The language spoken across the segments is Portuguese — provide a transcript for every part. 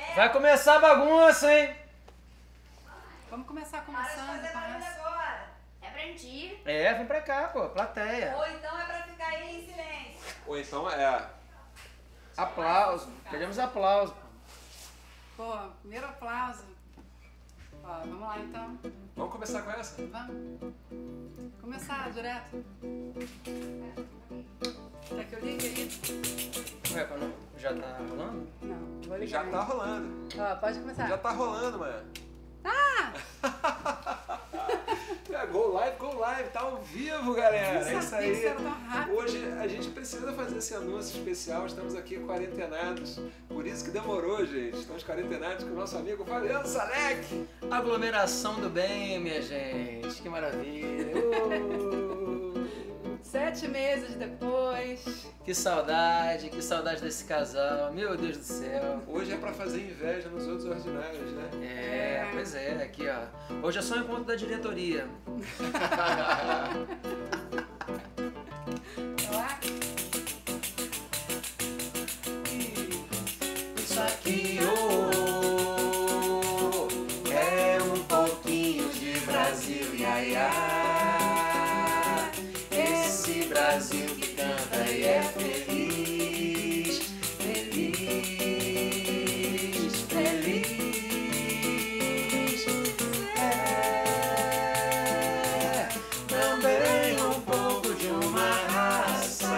Vai começar a bagunça, hein? Vamos começar começando. Agora. É pra gente ir. É, vem pra cá, pô, plateia. Ou então é pra ficar aí em silêncio. Ou então é... Aplauso, queremos aplauso. Pô, primeiro aplauso. Ó, vamos lá então. Vamos começar com essa? Vamos. Começar direto. Quer que eu ligue aí? Ué, não, já tá rolando? Não, vou ligar. Já aí. tá rolando. Ó, pode começar. Já tá rolando, mano. Ah! Go live, tá ao vivo, galera. É Eu isso sabia que aí. isso era tão rápido. Hoje a gente precisa fazer esse anúncio especial. Estamos aqui quarentenados. Por isso que demorou, gente. Estamos quarentenados com o nosso amigo Fabiano Salek. Aglomeração do bem, minha gente. Que maravilha. 7 meses depois. Que saudade desse casal. Meu Deus do céu. Hoje é pra fazer inveja nos outros ordinários, né? Pois é, aqui ó. Hoje é só um encontro da diretoria. Olá. Isso aqui é um pouquinho de Brasil, iaia. Esse Brasil que canta e é feliz, feliz, feliz. É também um pouco de uma raça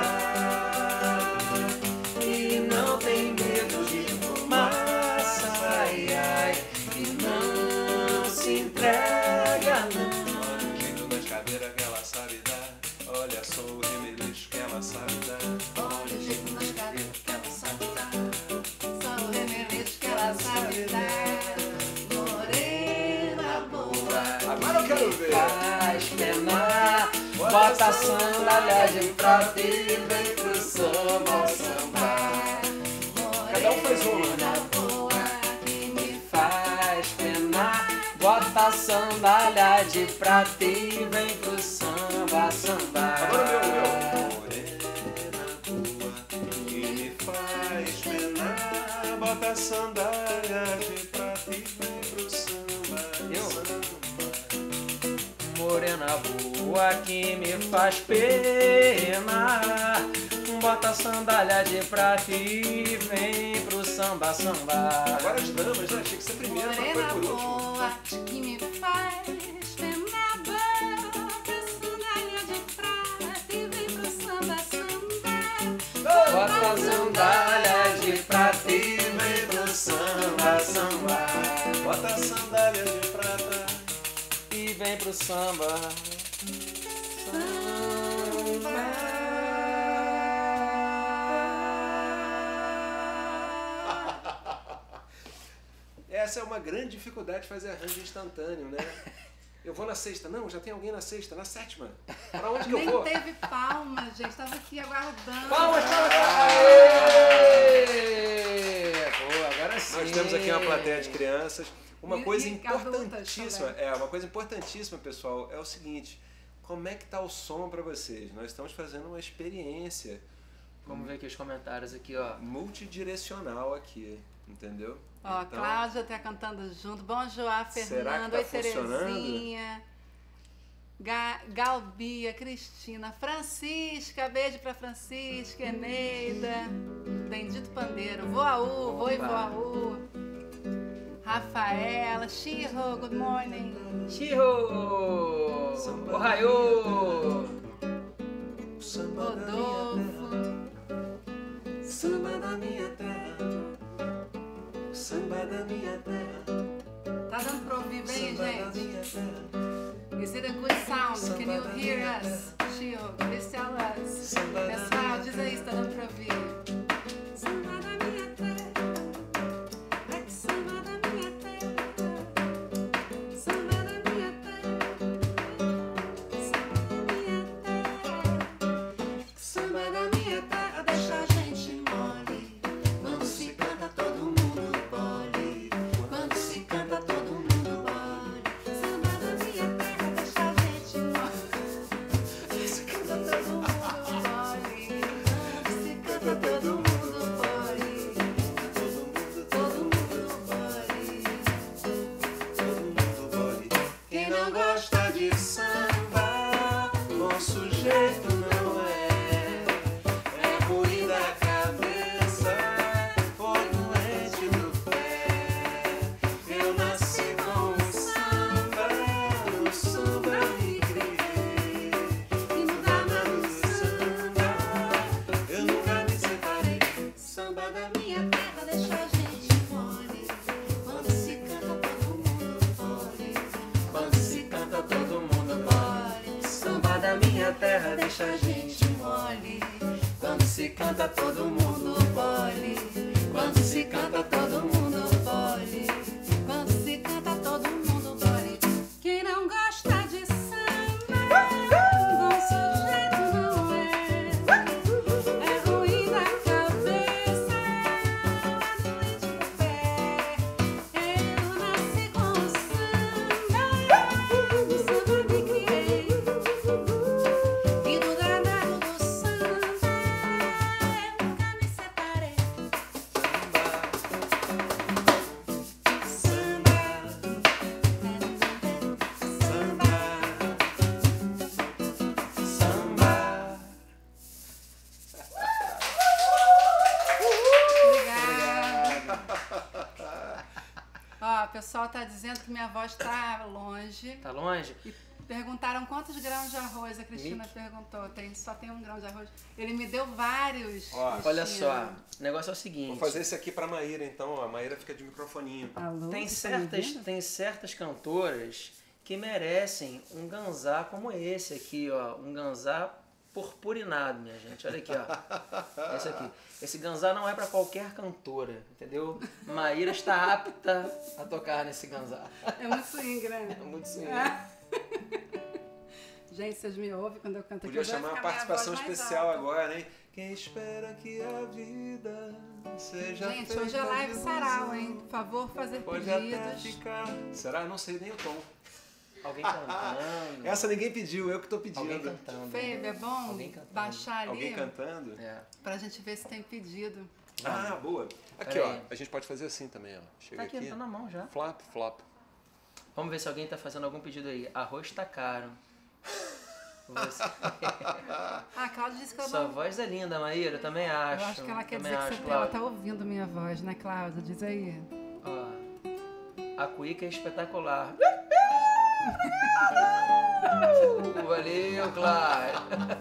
que não tem medo de fumaça, ai, ai, e não se entrega, não. Olha o jeito das cadeiras que ela sabe dar. Olha só o remeleixo que ela sabe dar. Olha o jeito nas cadeiras que ela sabe dar. Só o remeleixo que ela sabe dar. Morena boa, Agora eu quero ver. faz penar. Bota a sandália de prata e vem pro samba, samba. Cada um faz uma. Morena boa, que me faz penar. Bota a sandália de prata e vem pro samba, samba. Agora o meu. Morena boa, que me faz penar. Bota a sandália de prata e vem pro samba. Eu? Samba. Morena boa que me faz pena. Bota a sandália de prata e vem pro samba, samba. Agora as damas, né? Achei que ser primeiro, mas foi Morena por último. boa que me faz penar. Bota sandália de prata e vem pro samba, samba. Bota a sandália de prata e vem pro samba, samba. Bota a sandália de prata. E vem pro samba. Essa é uma grande dificuldade de fazer arranjo instantâneo, né? Eu vou na sexta. Não, já tem alguém na sexta, na sétima. Pra onde que eu Nem vou? teve palmas, gente. Tava aqui aguardando. Palmas, palmas, Aê! Pô, agora sim. Nós temos aqui uma plateia de crianças. Uma E- coisa e adultas importantíssima, também. uma coisa importantíssima, pessoal, é o seguinte: como é que tá o som pra vocês? Nós estamos fazendo uma experiência Vamos ver aqui os comentários aqui, ó. multidirecional aqui, entendeu? Ó, Então, Cláudia tá cantando junto. Bom Joá, Será que Fernando. tá Oi, funcionando? Terezinha. Galbia, Cristina, Francisca, beijo pra Francisca, Eneida, Bendito Pandeiro, Voaú, Voi Opa. Voaú, Rafaela, Shiro, good morning. Chiho! Ohayô! samba da minha Rodolfo, terra, samba da minha terra, samba da minha terra, tá dando pra ouvir bem, samba da gente? minha terra. Is it a good sound? Can you hear us? Shiro, please tell us. Samba da Pessoal, minha diz aí se tá dando pra ouvir. Samba da minha terra, é que samba da minha terra, samba da minha terra, samba da minha terra, deixa a gente mole. Quando se canta todo mundo bole, quando se canta todo mundo bole. Samba da minha terra, deixa a gente mole. Se canta todo mundo bole, se canta minha terra deixa a gente mole. Quando se canta todo mundo pole. Quando se canta todo mundo mole. Samba da minha terra deixa a gente mole. Quando se canta todo mundo pole. Quando se canta todo mundo pole. Quando se canta todo mundo pole. Quem não gosta de samba, bom sujeito não é. É ruim da cabeça, é doente do pé. Eu nasci com o samba, no samba me criei. E do danado do samba eu nunca me separei. Samba. Obrigada. Ó, o pessoal tá dizendo que minha voz tá longe. Tá longe? E perguntaram quantos grãos de arroz. A Cristina perguntou. Só tem 1 grão de arroz. Ele me deu vários. Ó, Olha Cristina. só, o negócio é o seguinte. Vou fazer esse aqui pra Maíra, então. A Maíra fica de microfoninho. Alô, Tem você tá me certas, vendo? tem certas cantoras que merecem um ganzá como esse aqui, ó. Um ganzá purpurinado, minha gente. Olha aqui, ó. Esse aqui. Esse ganzá não é pra qualquer cantora, entendeu? Maíra está apta a tocar nesse ganzá. É muito swing, né? É muito swing. Gente, vocês me ouvem quando eu canto aqui. Podia chamar uma participação especial agora. agora, hein? Quem espera que a vida seja Gente, feita hoje é live de sarau, ilusão. hein? Por favor, fazer Pode até pedidos. ficar. Será? Não sei nem o tom. Alguém cantando. Essa ninguém pediu, eu que tô pedindo. Alguém cantando. Febe, é bom Alguém cantando. baixar ali Alguém cantando? É. pra gente ver se tem pedido. Ah, boa. Aqui, Pera ó. aí. A gente pode fazer assim também, ó. Chega Tá aqui, aqui. tá na mão já. Flap, flop. Vamos ver se alguém tá fazendo algum pedido aí. Arroz tá caro. Você... Ah, a Cláudia disse que eu Sua não... voz é linda, Maíra, eu também acho. Eu acho que ela quer também dizer que acho, você ela Cláudia. tá ouvindo minha voz, né, Cláudia? Diz aí. Ó, a cuíca é espetacular. Valeu, Cláudia.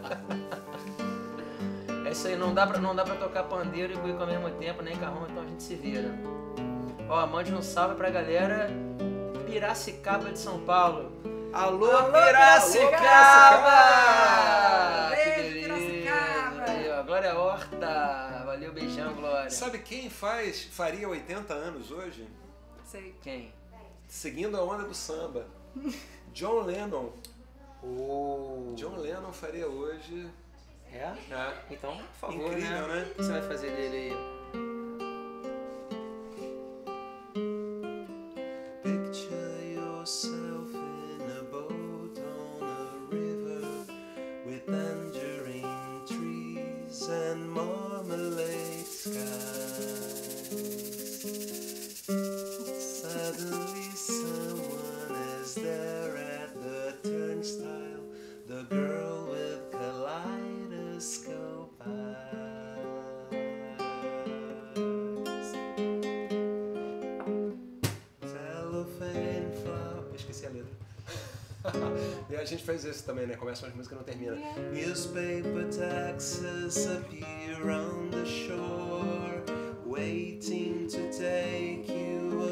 É isso aí, não dá pra tocar pandeiro e cuíca ao mesmo tempo, nem carrão, então a gente se vira. Ó, mande um salve pra galera Piracicaba de São Paulo. Alô, Piracicaba! Que Beijo, beleza! Piracicaba! Aí, ó, Glória Horta. Valeu, beijão, Glória. Sabe quem faria 80 anos hoje? Sei. Quem? Seguindo a onda do samba. John Lennon. Oh. John Lennon faria hoje. É? É. Então, por favor, Incrível, né? O que você vai fazer dele aí? Picture yourself in a boat on a river with tangerine trees and marmalade skies. Suddenly someone is there at the turnstile, the girl with kaleidoscope eyes. Cellophane flower. Esqueci a letra. E a gente faz isso também, né? Começa umas músicas e não termina. Newspaper taxes appear on the shore, waiting to take you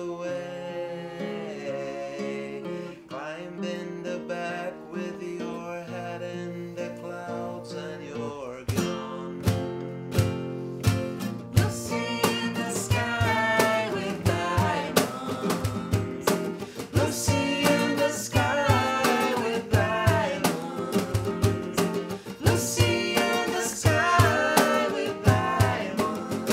away. Climb in the back with your head in the clouds and you're gone. Lucy in the sky with diamonds. Lucy in the sky with diamonds. Lucy in the sky with diamonds.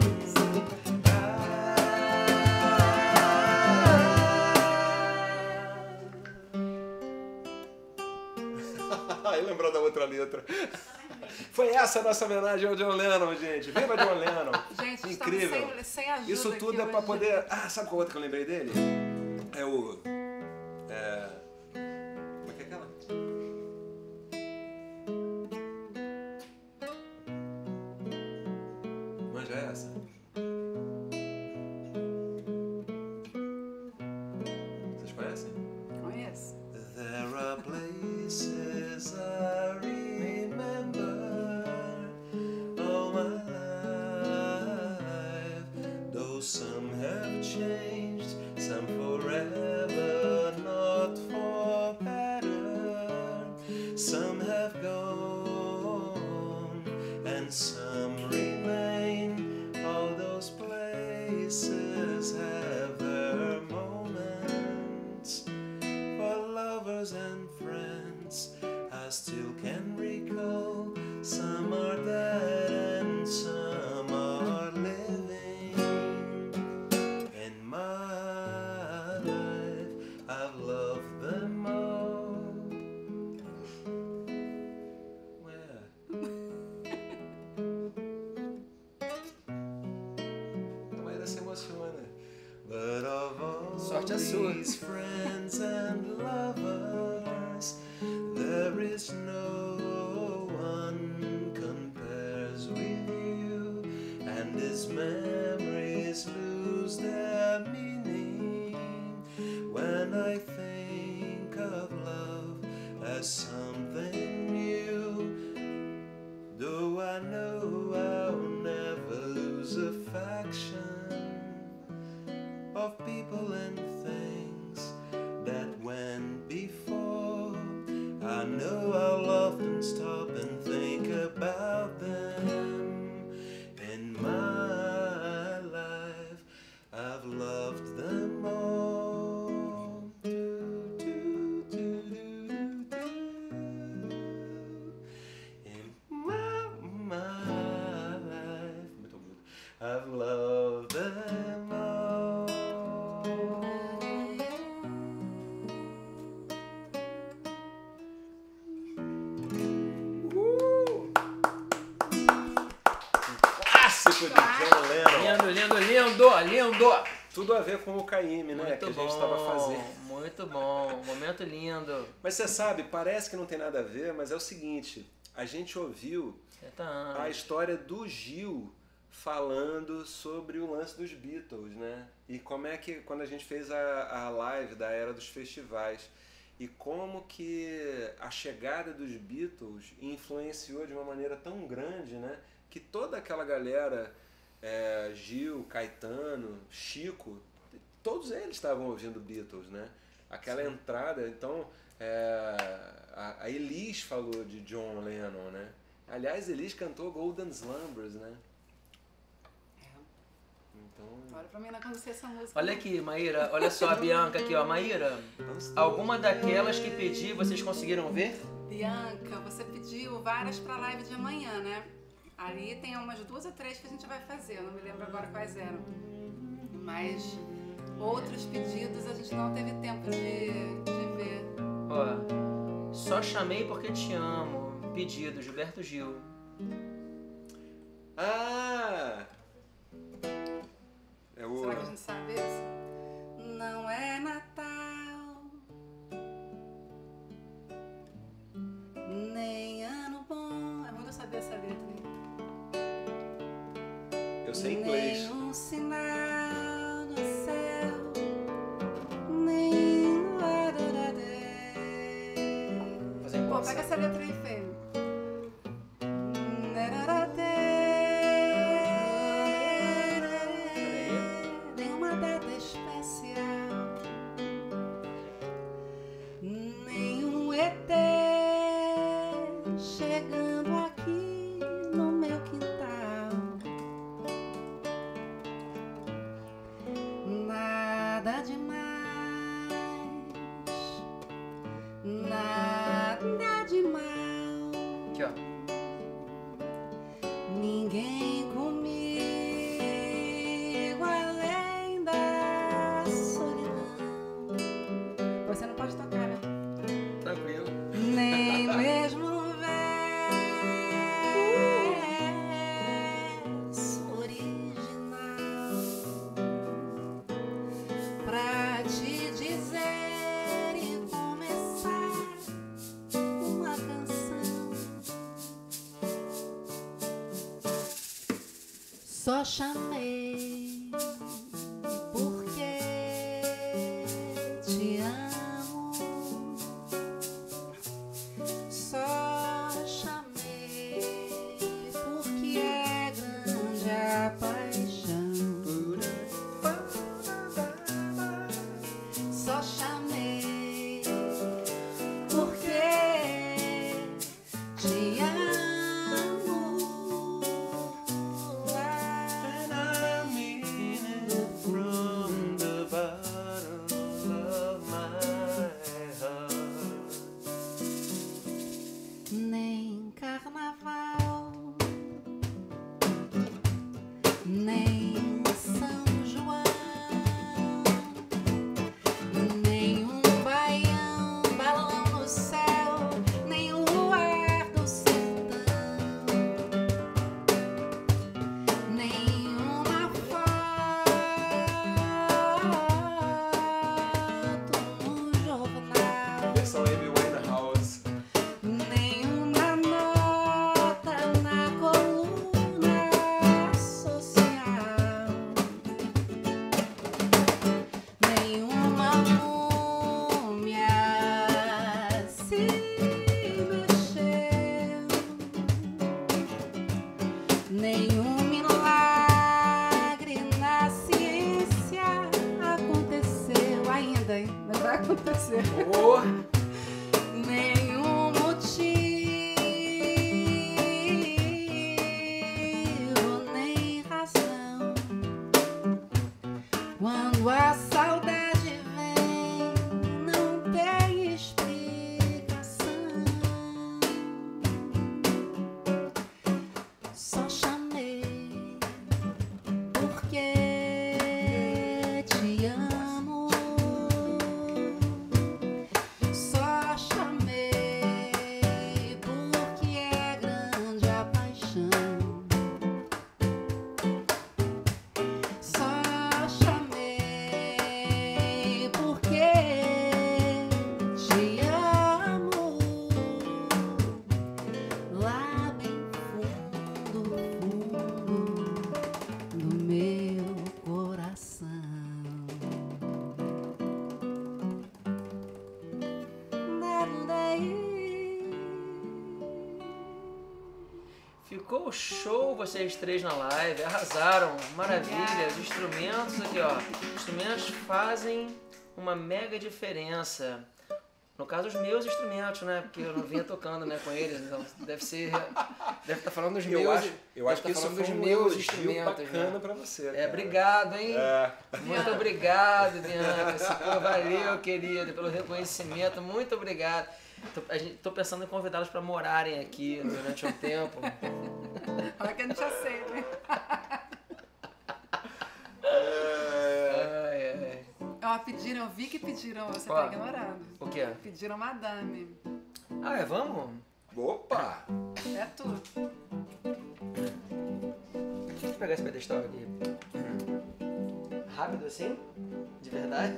Aí lembrou da outra letra. Foi essa a nossa homenagem ao John Lennon, gente. Viva John Lennon! Gente, Incrível. estamos sem ajuda. Isso tudo é aqui pra hoje. poder. Ah, sabe qual outra que eu lembrei dele? É o. Como é que é aquela? Manja essa? Vocês conhecem? Conheço. There are places I remember all my life. some have changed, some forever, not for better. Some have gone, and some remain. All those places have their moments. For lovers and friends, I still can recall. Some are dead and some are living. In my life, I've loved them all. Where? Maíra se emociona. But of all Sorte a sua. these friends and lovers, there is no one compares with you, and his memories lose their meaning when I think of love as something new. Though I know I'll never lose affection of people and things that went before. I know I'll often stop and think about them. In my life, I've loved them all. Do, do, do, do, do. In my life, muito agudo. I've loved them all. Clássico de John Lennon. Lindo, lindo, lindo, lindo. Tudo a ver com o Caymmi, né? Que a gente estava fazendo. Muito bom. Momento lindo. Mas você sabe, parece que não tem nada a ver, mas é o seguinte. A gente ouviu 70 anos. a história do Gil falando sobre o lance dos Beatles, né? E como é que, quando a gente fez a live da Era dos Festivais, e como que a chegada dos Beatles influenciou de uma maneira tão grande, né? Que toda aquela galera, Gil, Caetano, Chico, todos eles estavam ouvindo Beatles, né? Aquela entrada, então, a Elis falou de John Lennon, né? Aliás, Elis cantou Golden Slumbers, né? Então... Olha pra mim, não conhecia essa música. Olha aqui, Maíra. Olha só a Bianca aqui, ó. Maíra, alguma daquelas que pedi, vocês conseguiram ver? Bianca, você pediu várias pra live de amanhã, né? Ali tem umas 2 ou 3 que a gente vai fazer, eu não me lembro agora quais eram. Mas outros pedidos a gente não teve tempo de ver. Ó, só chamei porque te amo. Pedido, Gilberto Gil. Ah! É o... Será que a gente sabe isso? Não é Natal, nem ano bom. É muito eu saber essa letra, hein? Eu sei inglês. Nenhum sinal no céu, nem Fazer Pô, igual pega essa letra aí, feio. Nenhuma data especial, nenhum ET chegando aqui no meu quintal. Nada demais, nada de mal. Aqui, ó. Ninguém comigo além da solidão. Você não pode tocar, né? Tranquilo. Nem mesmo um verso original pra te dizer e começar uma canção. Só chamei porque te amo. Só chamei porque é grande a paixão. acontecer. Oh, Nenhum motivo, nem razão. Quando a saudade vem, não tem explicação. Só chamei porque te amo. Só chamei porque é grande a paixão. Só chamei porque te amo. Lá bem fundo, fundo do meu coração. ficou show vocês três na live, arrasaram, maravilha. Os instrumentos aqui, ó, os instrumentos fazem uma mega diferença. No caso, os meus instrumentos, né? Porque eu não vinha tocando, né, com eles, então deve estar falando dos meus. Eu acho que isso foi um elogio bacana pra você. É, obrigado, hein? Muito obrigado, Bianca. Pô, valeu, querida, pelo reconhecimento. Muito obrigado. Tô pensando em convidá-los para morarem aqui durante um tempo. Olha que a gente aceita, hein? Ó, pediram, eu vi que pediram, você tá ignorando. O quê? Pediram Madame. Ah, vamos? Opa! É tudo. Deixa eu pegar esse pedestal aqui. Rápido assim? De verdade?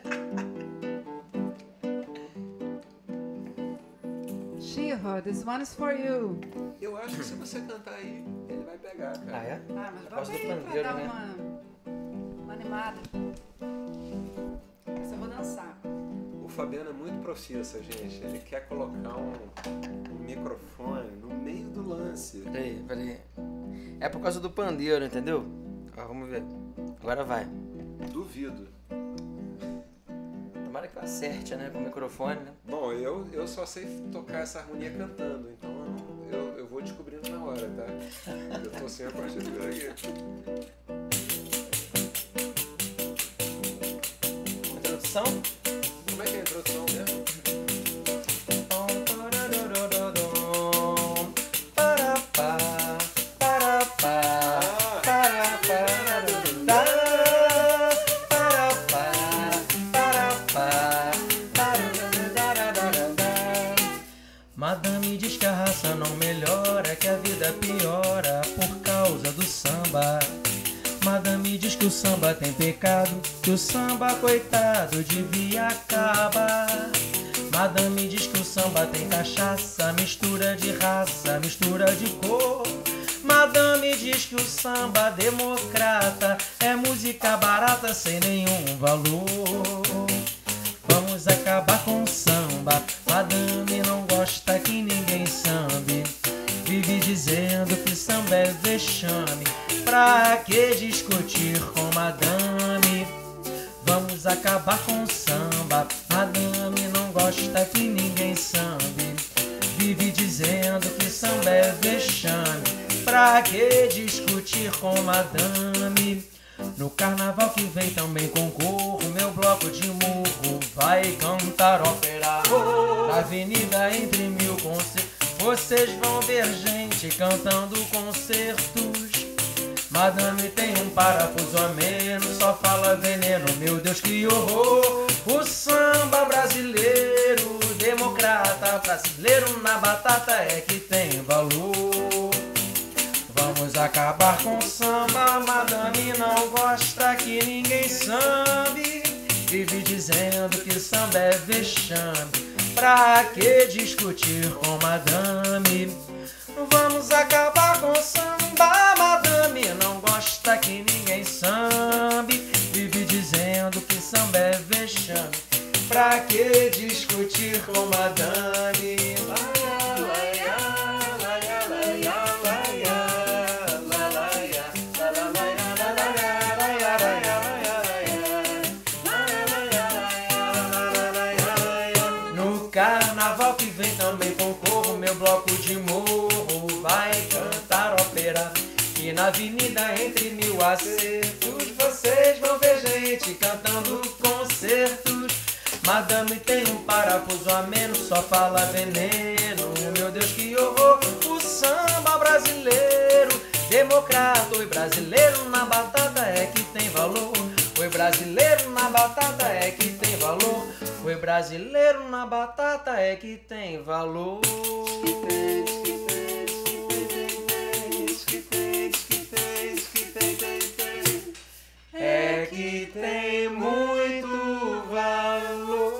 Shiho, this one is for you. Eu acho que se você cantar aí, ele vai pegar, cara. Ah, é? Ah, mas Por causa bota do aí pra pandeiro, dar né? uma animada. Essa eu vou dançar. O Fabiano é muito profissa, gente. Ele quer colocar um microfone no meio do lance. Peraí. É por causa do pandeiro, entendeu? Ó, vamos ver. Agora vai. Duvido. Tomara que eu acerte, né? Com o microfone, né? Bom, eu só sei tocar essa harmonia cantando, então eu vou descobrindo na hora, tá? Eu tô sem a partitura aqui. Introdução? Como é que é a introdução mesmo? Madame diz que a raça não melhora, que a vida piora por causa do samba. Madame diz que o samba tem pecado, que o samba, coitado, devia acabar. Madame diz que o samba tem cachaça, mistura de raça, mistura de cor. Madame diz que o samba democrata é música barata sem nenhum valor. Vamos acabar com o samba, Madame não gosta que ninguém sambe. Vive dizendo que samba é vexame, pra que discutir com Madame? Vamos acabar com o samba, Madame não gosta que ninguém sambe. Vive dizendo que samba é vexame, pra que discutir com Madame? No carnaval que vem também concorro, meu bloco de murro vai cantar ópera. Na avenida entre mil concertos, vocês vão ver gente cantando concertos. Madame tem um parafuso a menos, só fala veneno, meu Deus que horror. O samba brasileiro, democrata, brasileiro na batata é que tem valor. Vamos acabar com o samba, Madame não gosta que ninguém sambe. Vive dizendo que samba é vexame, pra que discutir com Madame? Vamos acabar com o samba, Madame não gosta que ninguém sambe. Vive dizendo que samba é vexame, pra que discutir com Madame? carnaval que vem também concorro, meu bloco de morro vai cantar ópera. E na avenida entre mil acertos vocês vão ver gente cantando concertos. Madame tem um parafuso a menos, só fala veneno. Meu Deus, que horror! O samba brasileiro, democrata. Oi, brasileiro na batata é que tem valor. Oi, brasileiro na batata é que tem valor. Oi, brasileiro na batata é que tem valor. É que tem muito valor.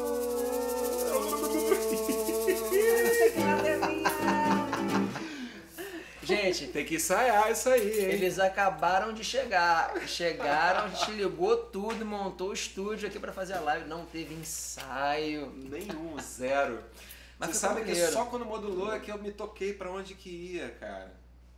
Gente, Tem que ensaiar isso aí, hein? eles acabaram de chegar. Chegaram, a gente ligou tudo, montou o estúdio aqui pra fazer a live. Não teve ensaio. Nenhum, zero. Mas Você ficou sabe que maneiro. só quando modulou é que eu me toquei pra onde que ia, cara.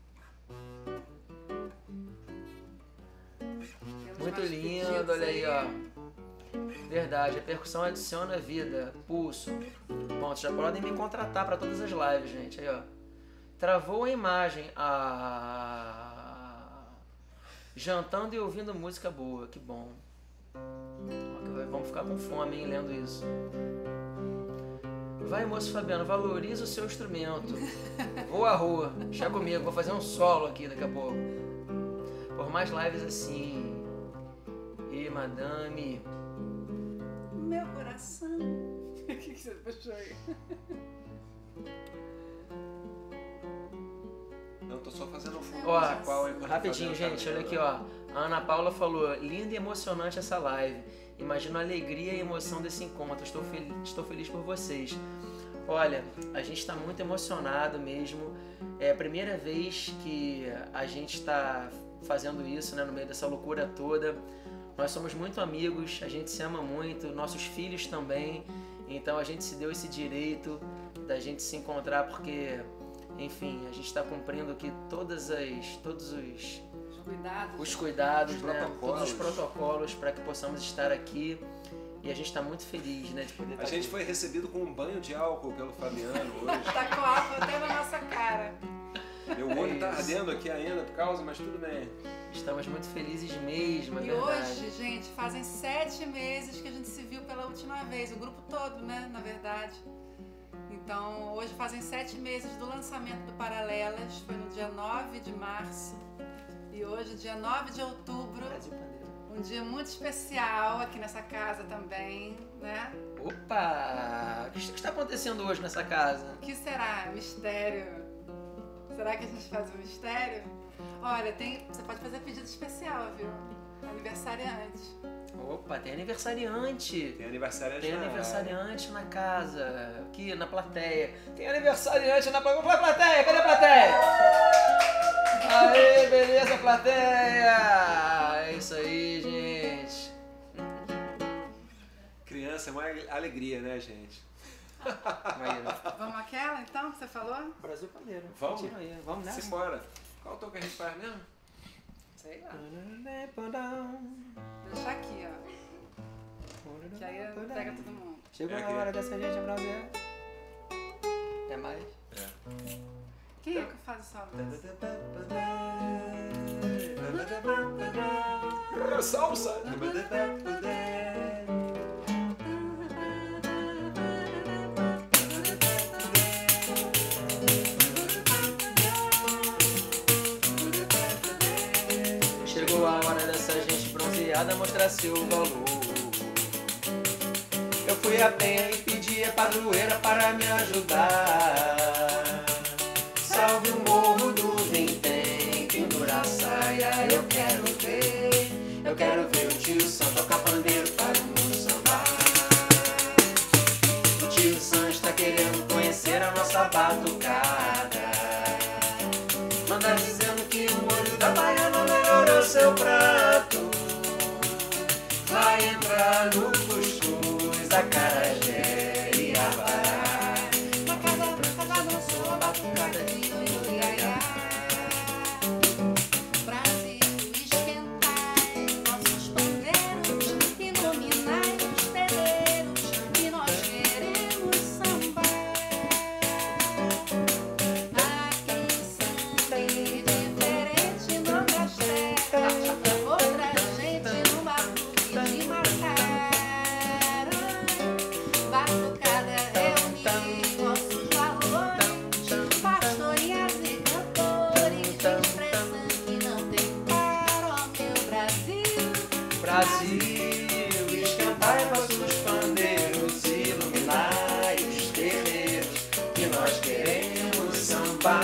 Muito lindo, olha aí, ó. Verdade, a percussão adiciona vida, pulso. Bom, vocês já podem me contratar pra todas as lives, gente. Aí, ó. Travou a imagem. Jantando e ouvindo música boa, que bom. Vamos ficar com fome, hein, lendo isso. Vai, moço Fabiano, valoriza o seu instrumento. Vou à rua, chega comigo, vou fazer um solo aqui daqui a pouco. Por mais lives assim. E madame. Meu coração. O que você puxou aí? Não, tô só fazendo um fundo. Ó, principal enquanto eu tô rapidinho, fazendo gente, cabelo. olha aqui, ó. A Ana Paula falou, linda e emocionante essa live. Imagino a alegria e emoção desse encontro. Estou feliz por vocês. Olha, a gente está muito emocionado mesmo. É a primeira vez que a gente está fazendo isso, né, no meio dessa loucura toda. Nós somos muito amigos, a gente se ama muito, nossos filhos também. Então a gente se deu esse direito da gente se encontrar porque, enfim, a gente está cumprindo aqui todos os cuidados, Os né? protocolos. Todos os protocolos para que possamos estar aqui. E a gente está muito feliz, né, de poder estar A gente aqui. foi recebido com um banho de álcool pelo Fabiano hoje. Tá com álcool até na nossa cara. Meu olho tá isso. ardendo aqui ainda por causa, mas tudo bem. Estamos muito felizes mesmo, é E verdade. hoje, gente, fazem 7 meses que a gente se viu pela última vez. O grupo todo, né, na verdade. Então, hoje fazem 7 meses do lançamento do Paralelas. Foi no dia 9 de março. E hoje, dia 9 de outubro, Brasil Pandeiro. um dia muito especial aqui nessa casa também, né? Opa! O que está acontecendo hoje nessa casa? O que será? Mistério. Será que a gente faz um mistério? Olha, você pode fazer pedido especial, viu? Aniversariante. Opa, tem aniversariante. Tem aniversário Tem já. aniversariante na casa, aqui na plateia. Tem aniversariante na plateia. Cadê a plateia? Aê, beleza, plateia! É isso aí, gente. Criança é uma alegria, né, gente? Aí, Vamos àquela, então, que você falou? Brasil Pandeiro. Vamos? Continua aí. Vamos nessa? Simbora. Qual tom que a gente faz mesmo? Sei lá. Deixar aqui, ó. Que aí pega todo mundo. Chegou É na aqui. hora dessa gente abraçar. É mais? Quem é que faz o solo desse? Salsa! Chegou a hora dessa gente bronzeada mostrar seu valor. Eu fui a penha e pedi a padroeira para me ajudar. Salve o morro do Vintém, pendura a saia, eu quero ver. Eu quero ver o tio Sam tocar pandeiro para o mundo sambar. O tio Sam está querendo conhecer a nossa batucada. Manda dizendo que o molho da baiana melhorou seu prato. Vai entrar no cuscuz, acarajé e abará. Na casa branca balançou a batucada de Iuiaiá. Brasil, esquentai nossos pandeiros, iluminai os terreiros, que nós queremos sambar. Brasil, esquentai vossos pandeiros, iluminai os terreiros, que nós queremos sambar.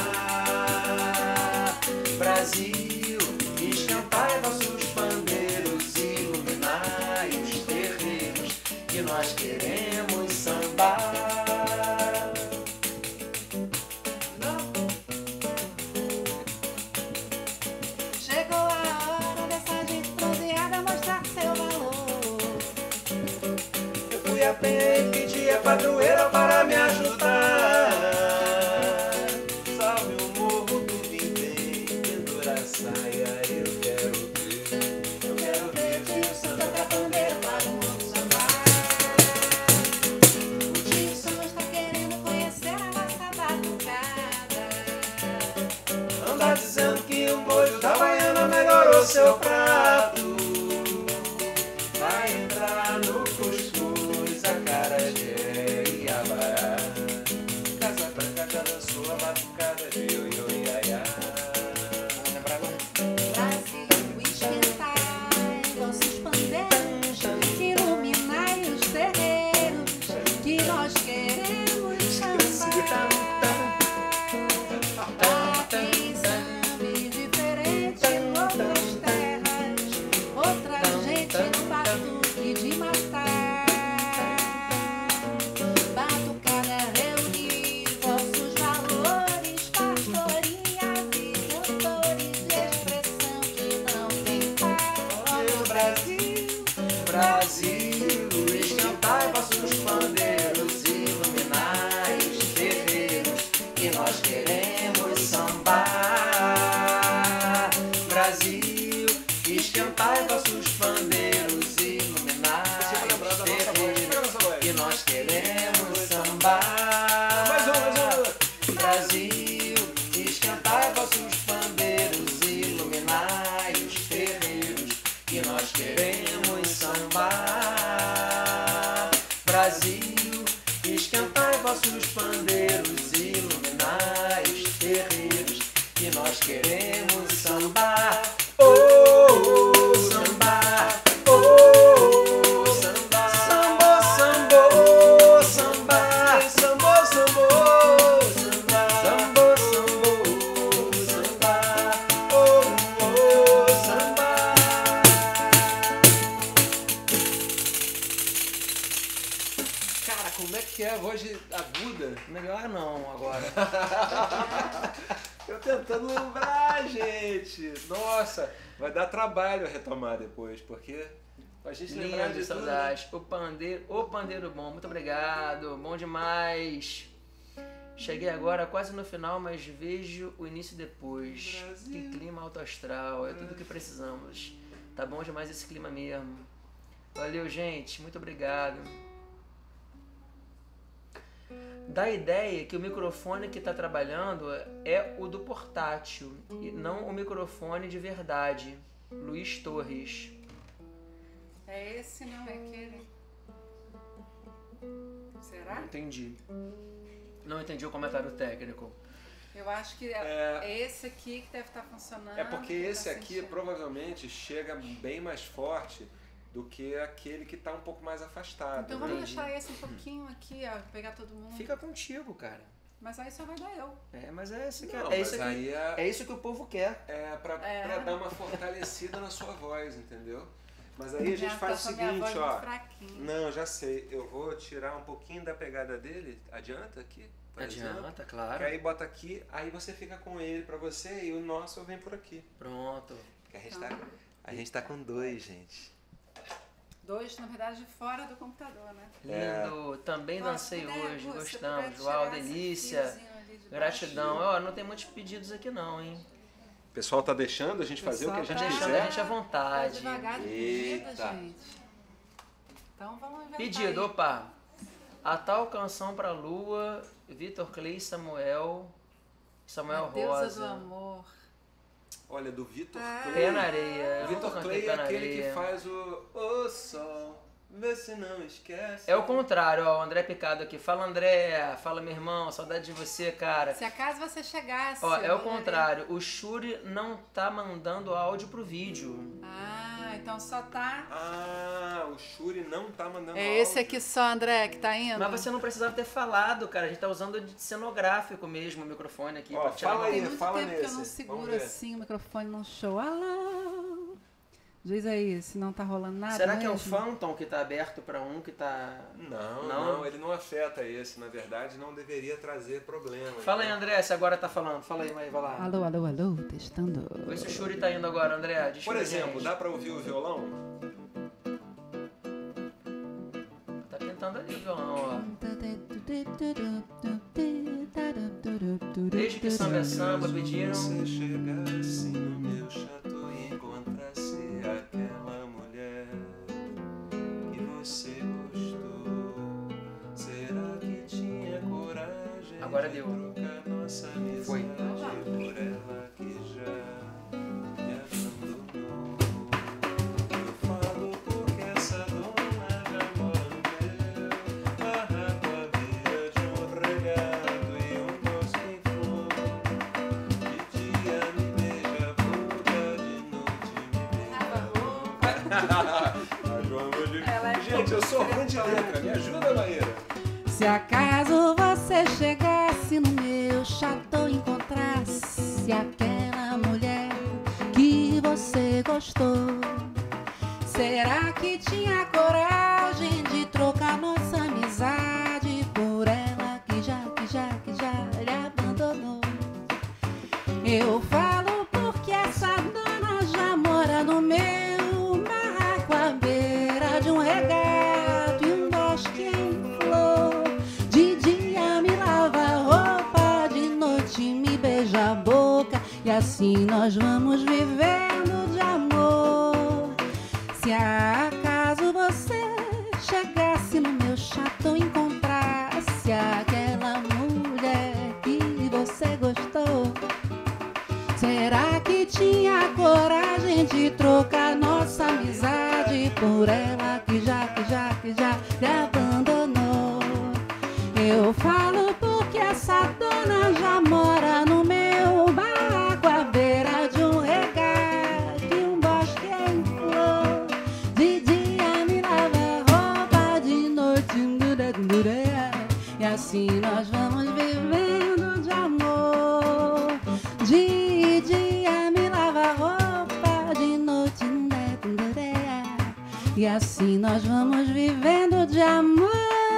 Brasil, esquentai vossos pandeiros, iluminai os terreiros, que nós queremos sambar. Chegou a hora dessa gente proseada mostrar seu valor. Eu fui a penha e pedi a padroeira para me ajudar. Salve o morro do Vintém, pendura a saia, eu quero ver Gilson tocar pandeiro para o mundo sambar. O Gilson está querendo conhecer a nossa batucada. Anda dizendo que o molho da baiana melhorou seu prato. Vai entrar no cuscuz, acarajé e abará. Casa Branca já dançou a batucada de ioiô-iaiá. Brasil, esquentai vossos pandeiros, iluminai os terreiros, que nós queremos sambar. Aqui sambe diferente em outras terras, outra gente no batuque de matar. Batucada reunir vossos valores, pastoria e cantores de expressão que não tem par. Olha o Brasil, Brasil, esquentai vossos pandeiros, iluminai os terreiros, que nós queremos sambar. Brasil, esquentai vossos pandeiros, iluminai os terreiros, que nós queremos sambar. Mais um. Brasil, esquentai vossos pandeiros, iluminai os terreiros, que nós queremos sambar. Brasil, esquentai vossos pandeiros, iluminai os terreiros, que nós queremos sambar. Oh, sambar, oh, sambar, sambo, sambo, sambar, sambo, sambo, sambar, sambo, sambo, sambar, oh, oh, sambar. Cara, como é que é a voz aguda? Melhor não agora. Eu tentando lembrar, gente. Nossa, vai dar trabalho retomar depois, porque a gente lembrar Lindo, de tudo, né? saudades. O pandeiro bom, muito obrigado. Bom demais. Cheguei agora quase no final, mas vejo o início depois. Brasil. Que clima alto astral, é tudo que precisamos. Tá bom demais esse clima mesmo. Valeu, gente. Muito obrigado. Dá a ideia que o microfone que está trabalhando é o do portátil e não o microfone de verdade. Luiz Torres. É esse, não é aquele? Será? Entendi. Não entendi o comentário técnico. Eu acho que é esse aqui que deve estar funcionando. É porque que esse tá aqui sentindo. provavelmente chega bem mais forte do que aquele que está um pouco mais afastado. Então né? vamos deixar esse um pouquinho aqui, ó, pegar todo mundo. Fica contigo, cara. Mas aí só vai dar eu. É, mas é isso que Não, é mas isso que aí é isso que o povo quer. pra dar uma fortalecida na sua voz, entendeu? Mas aí a gente Já faz tô o com a minha voz seguinte, ó. muito fraquinha. Não, já sei. Eu vou tirar um pouquinho da pegada dele. Adianta aqui? Por exemplo? Adianta, Que claro. aí bota aqui, aí você fica com ele pra você e o nosso vem por aqui. Pronto. Porque a gente tá com dois, gente. Dois, na verdade, fora do computador, né? Lindo. Também Ó, dancei se puder, hoje, Gu, se gostamos. puder Uau, tirar esse delícia. fiozinho ali de baixo. Gratidão. Ó, não tem muitos pedidos aqui não, hein? O pessoal tá deixando a gente fazer o que a Pessoal gente tá Deixando quiser. a gente à Tá vontade. devagar de Eita. pedida, gente. Então vamos inventar Pedido, aí. opa. A tal canção pra lua, Vitor Clay, Samuel A deusa do Rosa. amor. Olha, do Vitor Ah. Clay. Pé na areia. Eu O Vitor nunca Clay cantei é Pé na aquele que Areia. faz o sol, Vê se não esquece. É o contrário, ó, o André Picado aqui. Fala, André. Fala, meu irmão. Saudade de você, cara. Se acaso você chegasse... Ó, é o eu contrário. O Shuri não tá mandando áudio pro vídeo. Ah, então só tá... Ah, o Shuri não tá mandando É esse áudio. aqui só, André, que tá indo? Mas você não precisava ter falado, cara. A gente tá usando de cenográfico mesmo o microfone aqui. Ó, pra tirar fala uma- aí. Tem muito fala tempo que eu nesse. não Vamos seguro ver. assim o microfone num show. Alô? Diz aí, se não tá rolando nada Será que é o mesmo. Phantom que tá aberto pra um que tá... Não, ele não afeta esse. Na verdade, não deveria trazer problema. Fala aí, né? André, se agora tá falando. Fala aí, vai lá. Alô, alô, alô, testando. Vê se o Shuri tá indo agora, André. Diz Por pra exemplo, gente. dá pra ouvir o violão? Tá pintando ali o violão, ó. Desde que samba é samba, pediram... Se chegasse no meu chateau e encontrasse aquela mulher que você gostou, será que tinha coragem Agora de deu. trocar nossa amizade Foi. por ela que já me abandonou? Eu falo porque essa dona já mora no meu barraco à beira de um regado e um bosque em flor. De dia me beija a boca, de noite me beija a boca. Ela é Gente, eu sou ruim de letra, me ajuda, Maíra. Se acaso você chegasse no meu chateau e encontrasse aquela mulher que você gostou, será que tinha coragem de trocar nossa amizade por ela que já lhe abandonou? Eu falo porque essa dona já mora no meu barraco à beira de um regato e um bosque em flor. De dia me lava a roupa, de noite me beija a boca, e assim nós vamos vivendo de amor. Se acaso você chegasse no meu chateau e encontrasse aquela mulher que você gostou, será que tinha coragem de trocar nossa amizade por ela que já lhe abandonou? Eu falo porque essa dona já mora no meu barraco à beira de um regato e um bosque em flor. De dia me lava a roupa, de noite e assim nós vamos vivendo de amor. De dia me lava a roupa, de noite e assim nós vamos vivendo de amor.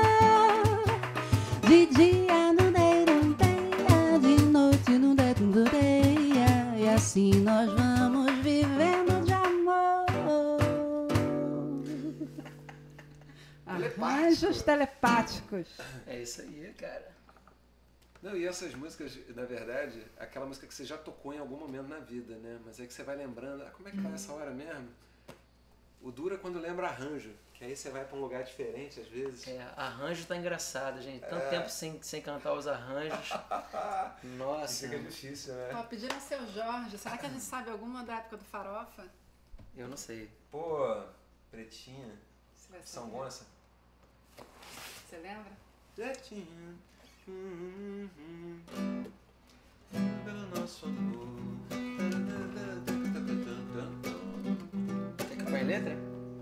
De dia no de noite no e assim nós vamos vivendo de amor. Arranjos telepáticos. É isso aí, cara. Não, e essas músicas, na verdade, aquela música que você já tocou em algum momento na vida, né? Mas aí que você vai lembrando, como é que vai essa hora mesmo? O duro é quando lembra arranjo, que aí você vai pra um lugar diferente às vezes. É, arranjo tá engraçado, gente. Tanto tempo sem cantar os arranjos. Nossa, Fica difícil, né? Ó, pediram ao seu Jorge. Será que a gente sabe alguma da época do Farofa? eu não sei. Pô, Pretinha, Você vai São saber. Gonça. Você lembra? Pretinha, pelo nosso amor. Quer que põe letra?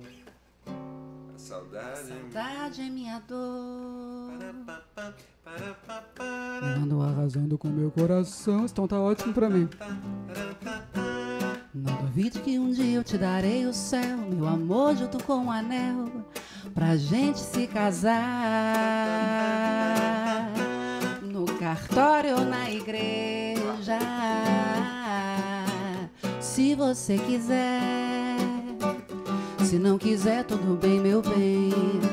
A saudade. Saudade é minha dor. Parapá. Ando arrasando com meu coração. Então tá ótimo pra mim. Não duvide que um dia eu te darei o céu, meu amor, junto com um anel, pra gente se casar. No cartório ou na igreja, se você quiser. Se não quiser, tudo bem, meu bem.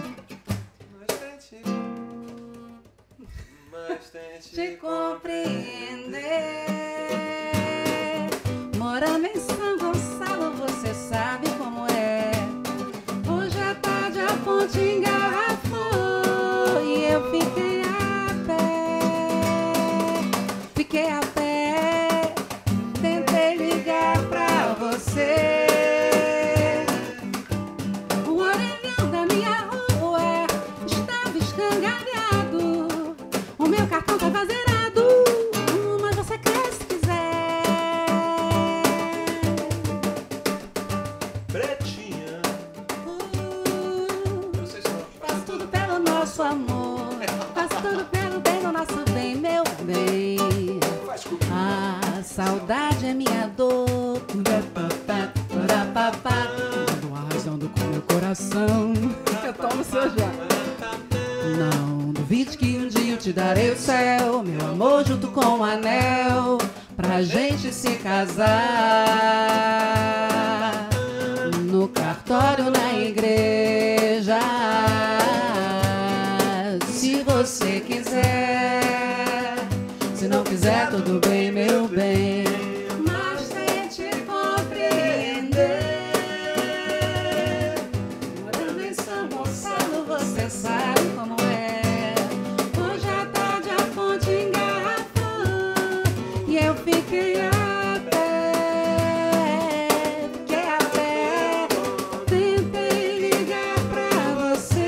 Mas tente Te compreender. Morando em São Gonçalo, você sabe como é. Hoje à tarde a ponte engarrafou e eu fiquei a pé. Tentei ligar pra você. O orelhão da minha nosso amor. Faço tudo pelo bem do nosso bem, meu bem. A saudade é minha dor. Ando arrasando com meu coração. Eu tomo seu já. Não duvide que um dia eu te darei o céu, meu amor, junto com o anel, pra gente se casar. No cartório, na igreja, se você quiser. Se não quiser, tudo bem, meu bem. Mas tente compreender. Morando em São Gonçalo, você sabe como é. Hoje à tarde a fonte engarrafou e eu fiquei a pé. Tentei ligar pra você.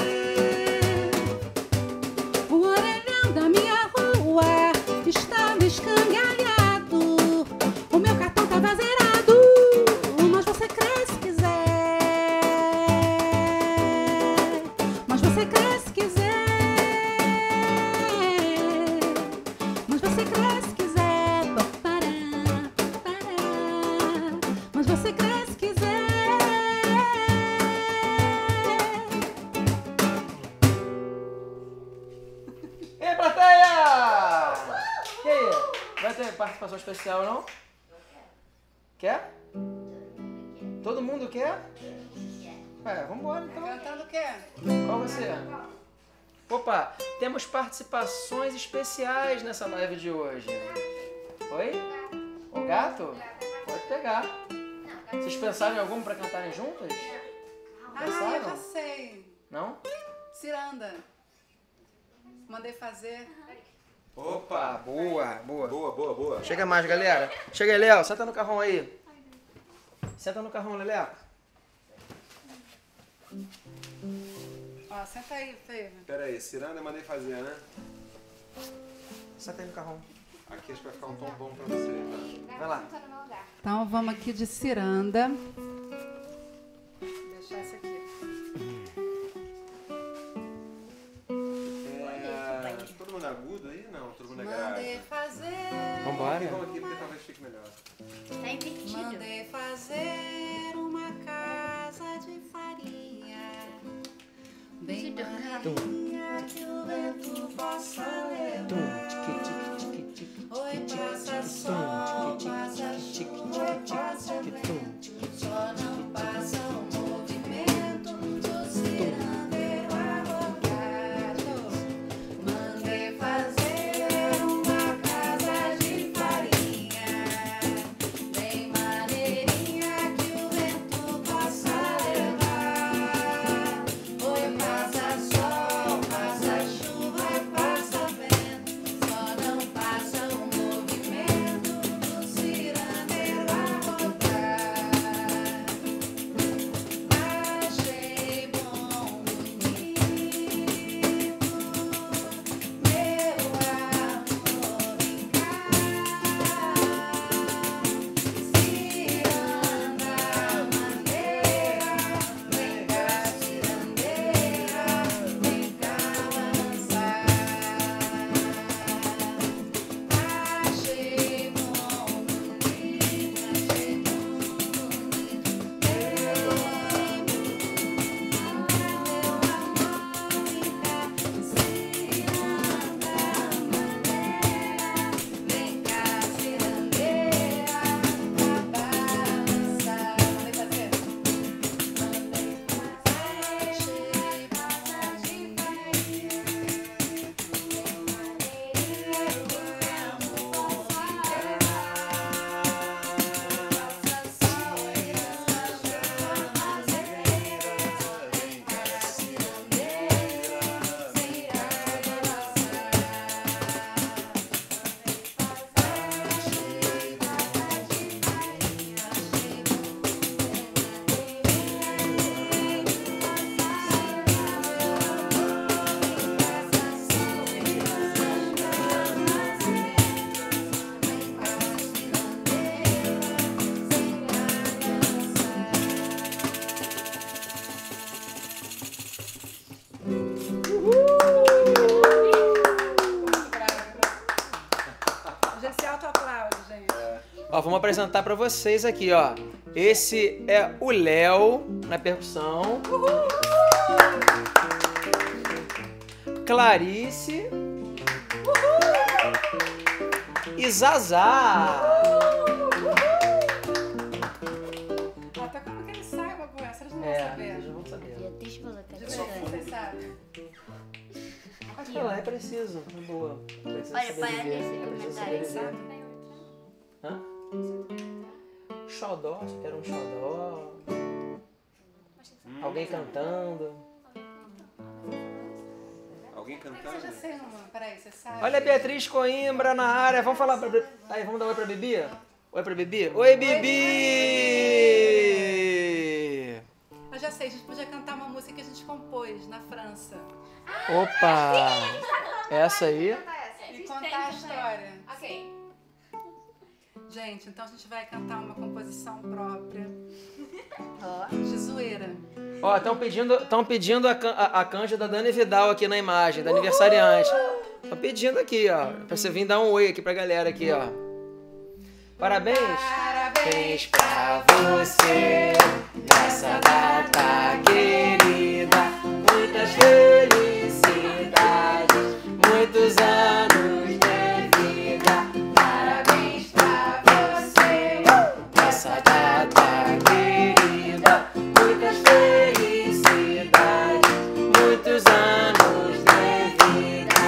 O orelhão da minha rua estava escangalhado. O meu cartão tava zerado. Mas você cresce se quiser. Mas você cresce se quiser. Mas você cresce se quiser. Mas você cresce se quiser. Ei, plateia! E aí? Vai ter participação especial, não? Quer? Todo mundo quer? Vambora então. Cantando o quê? Qual vai ser? Opa, temos participações especiais nessa live de hoje. Oi? O gato? Pode pegar. Vocês pensaram em algum pra cantarem juntas? Ah, eu Pensaram? já sei. Não? Ciranda. Mandei fazer. Opa, boa, boa. Boa, boa, boa. Chega mais, galera. Chega aí, Léo. Senta no carrão aí. Senta no carrão, Leleco. Ó, senta aí, Fê. Pera aí, ciranda eu mandei fazer, né? Senta aí no carrão. Aqui acho que vai ficar um tom bom pra você, tá? Vai lá. Então vamos aqui de ciranda. Vou deixar essa aqui. Todo mundo agudo aí? Não, todo mundo é Mandei grave. fazer. Vambora. Vamos aqui porque talvez fique melhor. Tá invertido. Mandei fazer uma casa de farinha. Bem maneirinha que o vento possa levar. Oi, passa sol, passa chuva, passa vento. Só não passa o movimento do cirandeiro arrogado. Mandei fazer uma casa de farinha. Bem maneirinha que o vento possa levar. Oi, passa sol, passa chuva, passa vento. apresentar pra vocês aqui, ó. Esse é o Léo na percussão. Clarice. E Zazá. Tá como que eles saibam, pô. Vocês não vão É, saber. vocês vão saber. Beatriz falou que De novo, vocês sabem. Aqui, ó, é preciso. É boa. Precisa Olha, saber para viver, nesse é preciso comentário, saber viver. Hã? Xodó, você quer um xodó? Alguém cantando? Alguém Você cantando? já sei uma. Peraí, você sabe? Olha a Beatriz Coimbra na área. Vamos falar pra... Aí, vamos dar oi pra Bibi? Oi pra Bibi? Oi, Bibi! Eu já sei, a gente podia cantar uma música que a gente compôs na França. Opa! Essa aí. E contar a história. Ok. Gente, então a gente vai cantar uma composição própria. De zoeira. Ó, estão pedindo a canja da Dani Vidal aqui na imagem, da aniversariante. Estão pedindo aqui, ó. Pra você vir dar um oi aqui pra galera aqui, ó. Parabéns! Parabéns pra você nessa data querida. Muitas felicidades, muitos anos de vida. Parabéns pra você nessa data querida. Muitas felicidades, muitos anos de vida.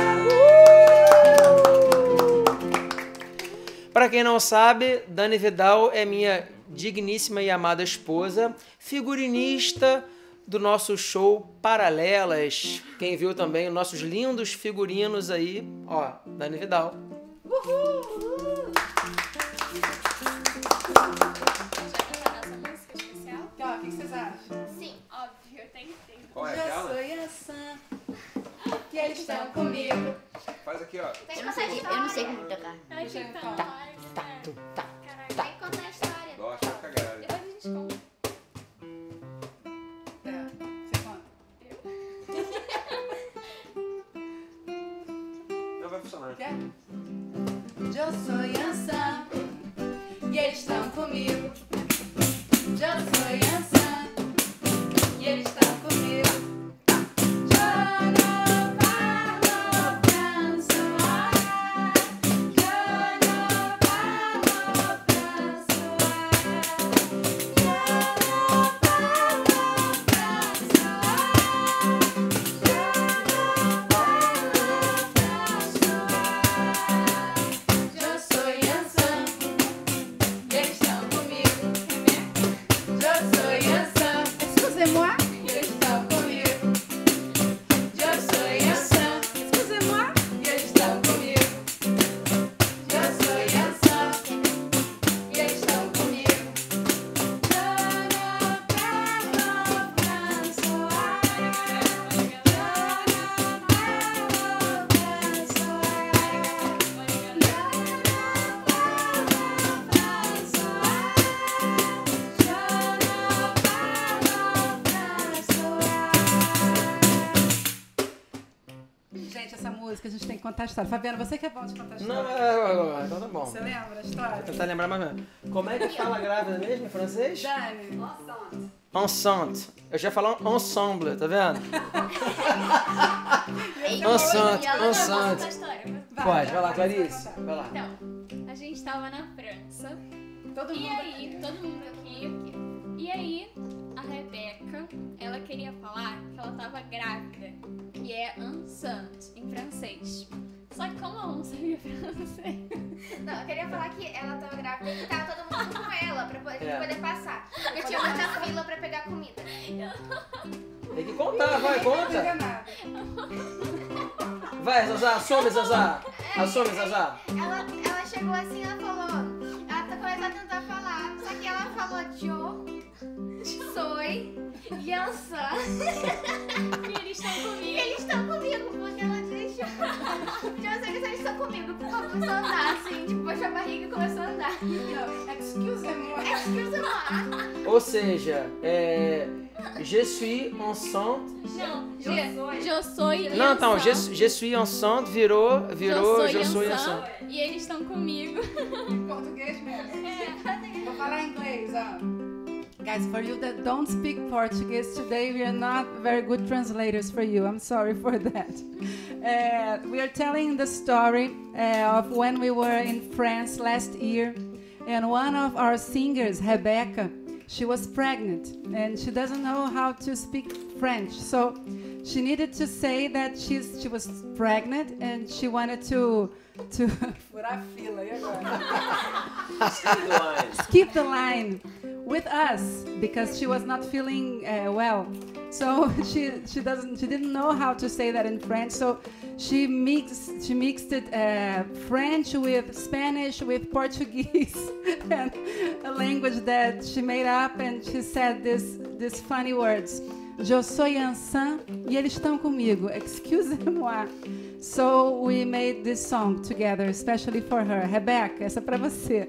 Pra quem não sabe, Dani Vidal é minha digníssima e amada esposa, figurinista do nosso show Paralelas. Quem viu também os nossos lindos figurinos aí, ó, Dani Vidal. Essa música especial? Então, ó, o que vocês acham? Sim, óbvio, tem que ter. Qual é Já aquela? sou Yassan, que eles estão comigo. Faz aqui, ó. Tem Eu que não contar a sei história. como tocar. Ai, que Então. tá. Tá, tu, tá. Caraca, tem que contar a história. Dó, chaca, galera. Depois a gente conta. É, você conta. Não vai funcionar. Quer? Eu sou Yassan, e eles estão comigo. Eu sou Yassan, e eles estão comigo. Eu não falo François. Eu não falo François. Eu não Eu sou Yassan, e eles estão comigo. Eu sou Yassan, excusez-moi, e eles estão comigo. Eu sou Yassan, excusez-moi, e eles estão comigo. Eu sou Yassan, e eles estão comigo. Je ne parle François. Gente, essa música a gente tem que contar a história. Fabiana, você que é bom de contar a Não, história. então tá bom. Você lembra a Vou história? tentar lembrar mais ou menos. Como é que fala grávida mesmo em francês? Dani, Enceinte. Eu já falo ensemble, tá vendo? Enceinte, Conta a enceinte. história. Pode, vai lá, você Clarice. contar. Vai lá. Então, a gente tava na França. Todo E mundo aí, aqui. todo mundo aqui. E aí, a Rebeca, ela queria falar que ela tava grávida, que é enceinte em francês. Só que como ela não sabia francês, Não, eu queria falar que ela tava grávida e tava todo mundo com ela pra poder, É. poder passar. Porque tinha muita fila pra pegar comida. Tem que contar, vai, Não conta. liga nada. Vai, Zazá, assume, Zazá. Assume, Zazá. Ela chegou assim, ela falou, ela começou a tentar falar, só que ela falou soy, Yassan. e eles estão E comigo. eles estão comigo, porque ela deixou. Já sei que eles estão comigo, porque ela começou a andar assim, tipo, baixou a barriga e começou a andar. Não, excusez-moi. Excuse-moi. Ou seja, je suis enceinte. Não, je sou Não, então, je suis enceinte virou je suis enceinte. E eles estão comigo. Em português mesmo. português, guys, for you that don't speak Portuguese today, we are not very good translators for you. I'm sorry for that. We are telling the story of when we were in France last year, and one of our singers, Rebecca, she was pregnant and she doesn't know how to speak French, so she needed to say that she was pregnant and she wanted to furar a fila, e agora? Skip the line with us because she was not feeling well. So she didn't know how to say that in French. So she mixed it French with Spanish with Portuguese and a language that she made up, and she said these funny words. Eu sou Yansan e eles estão comigo. Excusez-moi. So we made this song together, especially for her. Rebecca, essa é pra você.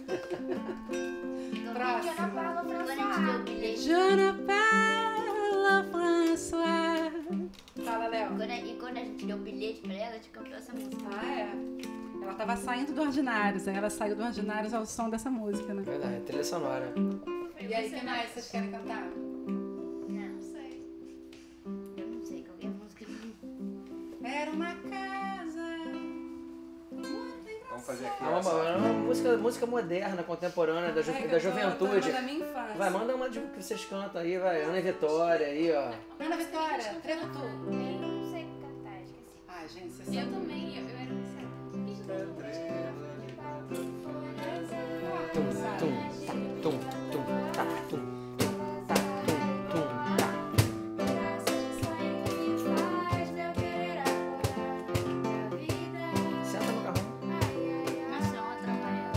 Jana Paula François. Jana Paula François. Fala, Léo. E quando a gente deu o bilhete pra ela, a gente cantou essa música. Ah, é? Ela tava saindo do Ordinários, aí ela saiu do Ordinários ao som dessa música, né? Verdade, trilha sonora. E aí, o que mais vocês querem cantar? Não sei. Eu não sei qual é a música. Era uma casa. Vamos fazer aqui. É uma música moderna, contemporânea, da juventude. Da minha infância. Vai, manda uma que vocês cantam aí, vai. Ana Vitória aí, ó. Ana Vitória, trevo tu. Eu não sei cantar, esqueci. Ai, gente, vocês Eu são... também, eu era viciada. Tum, tum, tum, tá, tum, tá, tum, tum, tá. Senta no carro. Nossa, outra maior.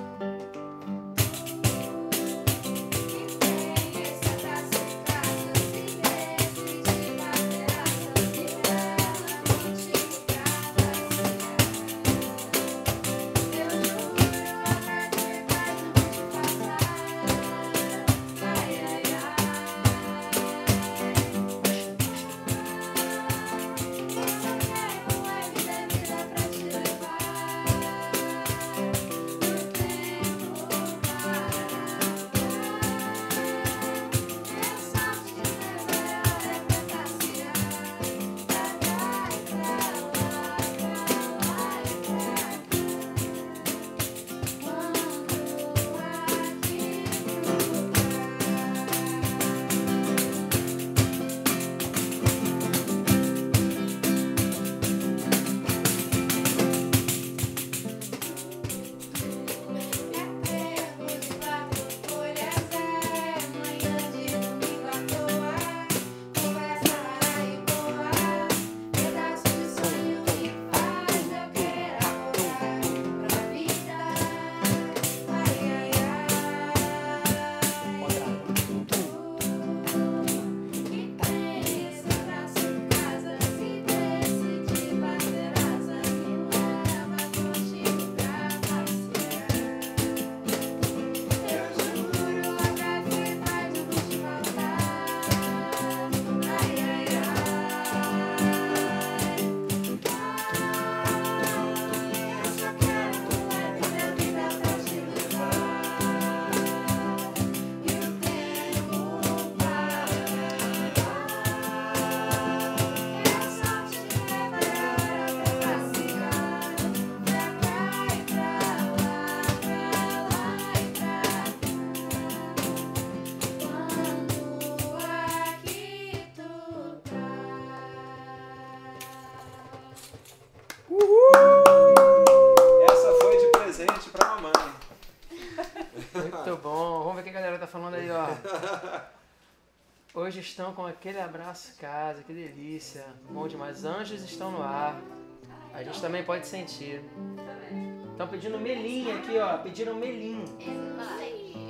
Hoje estão com aquele abraço casa, que delícia. Bom demais. Anjos estão no ar. A gente também pode sentir. Estão pedindo melim aqui, ó. Pediram melim. Eu não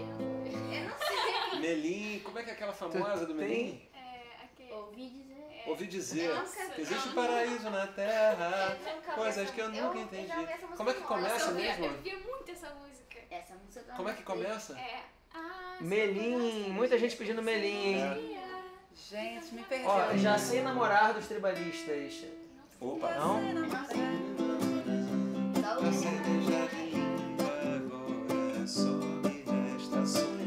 sei. Melim, como é que é aquela famosa do Melim? É, aquele... Ouvi dizer. Ouvi dizer, Nossa, existe não. paraíso na terra, coisas que eu nunca entendi. já ouvi essa música Como é que falar. começa eu mesmo? via muito essa música. Essa música eu Como é que começa? É. Ah, Melim. Muita gente pedindo melim, hein? Gente, me perdeu. Ó, já sei namorar dos tribalistas. Opa, Não? Só a ouvi. cereja de agora só me resta sonhar.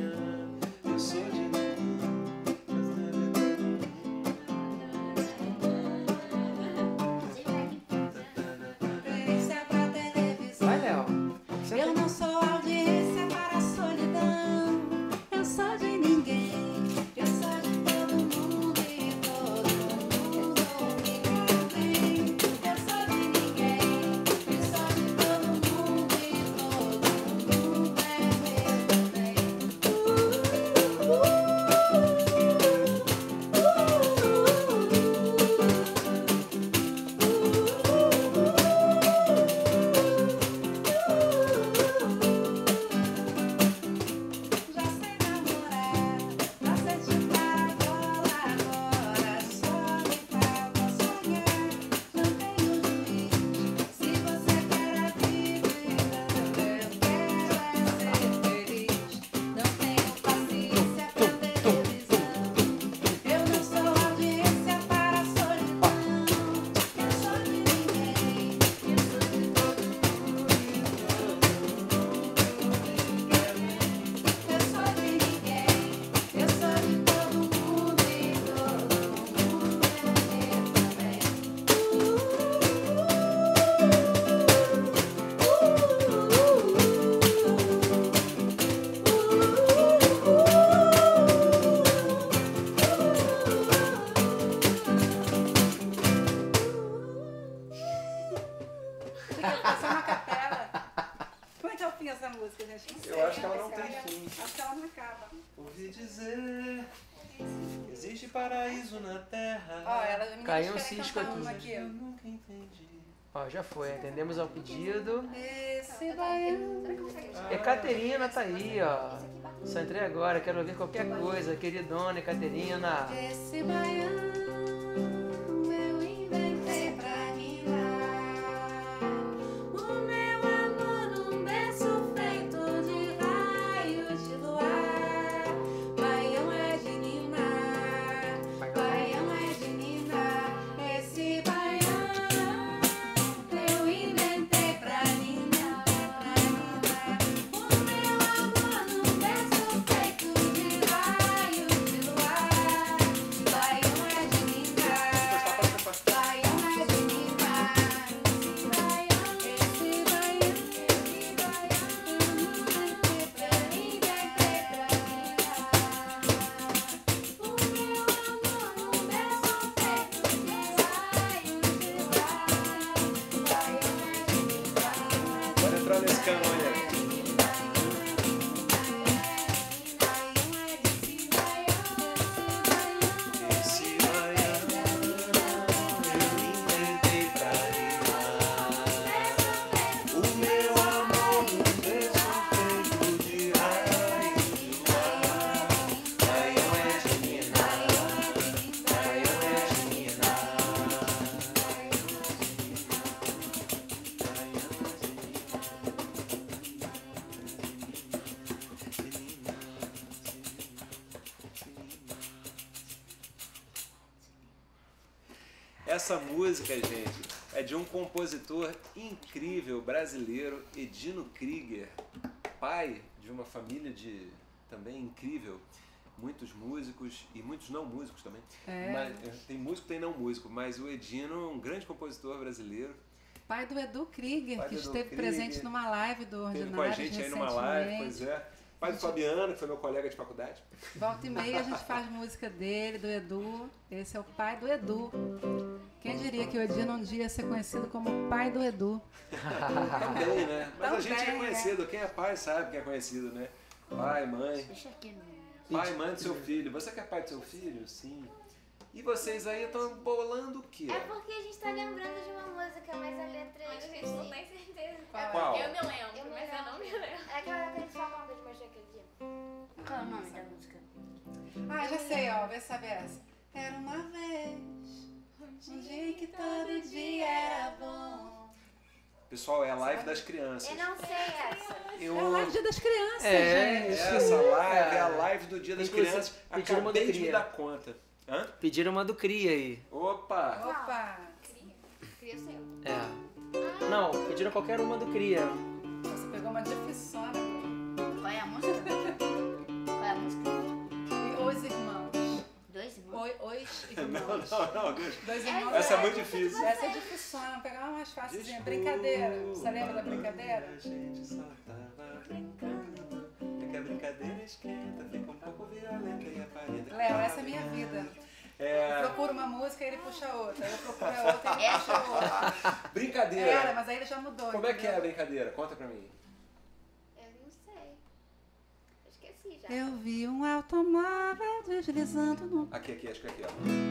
música, gente. Não sei. Eu acho que ela não tem fim. Acho que ela não acaba. Ouvi dizer que existe paraíso na terra. Ó, ela me Caiu um querem cisco cantar aqui. uma aqui. Eu nunca entendi. Ó, já foi, atendemos ao pedido. Esse baiano. Ecaterina tá aí, ó. Só entrei agora, quero ouvir qualquer coisa, queridona Ecaterina. Esse baiano eu inventei pra rinar. O meu amor num berço feito de raios de luar. Baião é de ninar, baião é de ninar. Esse baião eu inventei pra ninar, pra ninar. O meu amor num berço feito de raios de luar. Baião é de ninar, baião é de ninar. Esse baião eu inventei pra ninar. O meu amor num berço feito de raios de luar. Baião é de ninar. Bora entrar nesse cano aí. Esse baiano eu inventei pra rimar. O meu amor num berço feito de raios de luar. Baião é de ninar, baião é de ninar. Essa música, gente, é de um compositor incrível brasileiro, Edino Krieger, pai de uma família de também incrível, muitos músicos e muitos não músicos também. Mas, tem músico, tem não músico, mas o Edino é um grande compositor brasileiro. Pai do Edu Krieger, Pai que do Edu esteve Krieger. presente numa live do Teve Ordinário com a gente aí numa live, recentemente. pois é. Pai do Fabiano, que foi meu colega de faculdade. Volta e meia a gente faz música dele, do Edu. Esse é o pai do Edu. Quem diria que o Edino um dia ia ser conhecido como o pai do Edu? Também, né? Mas a Também, gente é né? conhecido, quem é pai sabe quem é conhecido, né? Pai, mãe. Deixa aqui no... Pai, mãe do seu filho. Você que é pai do seu filho? Sim. E vocês aí estão bolando o quê? É porque a gente tá lembrando de uma música, mas a letra Mas a é gente não tem certeza. Qual? Eu me lembro, Eu me mas eu não me lembro. É aquela letra que eles falam que eu te mostrei aquele dia. Qual é o nome da música? Ah, já sei, ó. Vê se sabe essa. Era uma vez, um dia que todo dia era bom. Pessoal, é a live das crianças. Eu não sei essa. Eu... É a live Dia das Crianças, É, gente. Essa live é a live do Dia das Inclusive, Crianças. pediram uma do Acabei de me Cria. dar conta. Hã? Pediram uma do Cria aí. Opa! Opa! Queria ser eu. É. Não, pediram qualquer uma do Cria. Você pegou uma difícil, Qual é a música? Qual é a música? E Os Irmãos. Dois irmãos? Os Não, Irmãos. não, Deus. Dois irmãos. Essa é muito difícil. Essa é difícil, vamos pegar uma mais fácilzinha. Brincadeira. Você lembra da brincadeira? A gente só tava brincando. É que a brincadeira esquenta, fica um pouco violenta e aparenta. Léo, essa é a minha vida. Eu É. procuro uma música e ele puxa outra. Eu procuro a outra e ele puxa outra. Brincadeira. Era, mas aí ele já mudou. Como é que é a entendeu? brincadeira? Conta pra mim. Eu não sei. Eu esqueci já. Eu vi um automóvel deslizando no... Aqui, acho que é aqui, ó.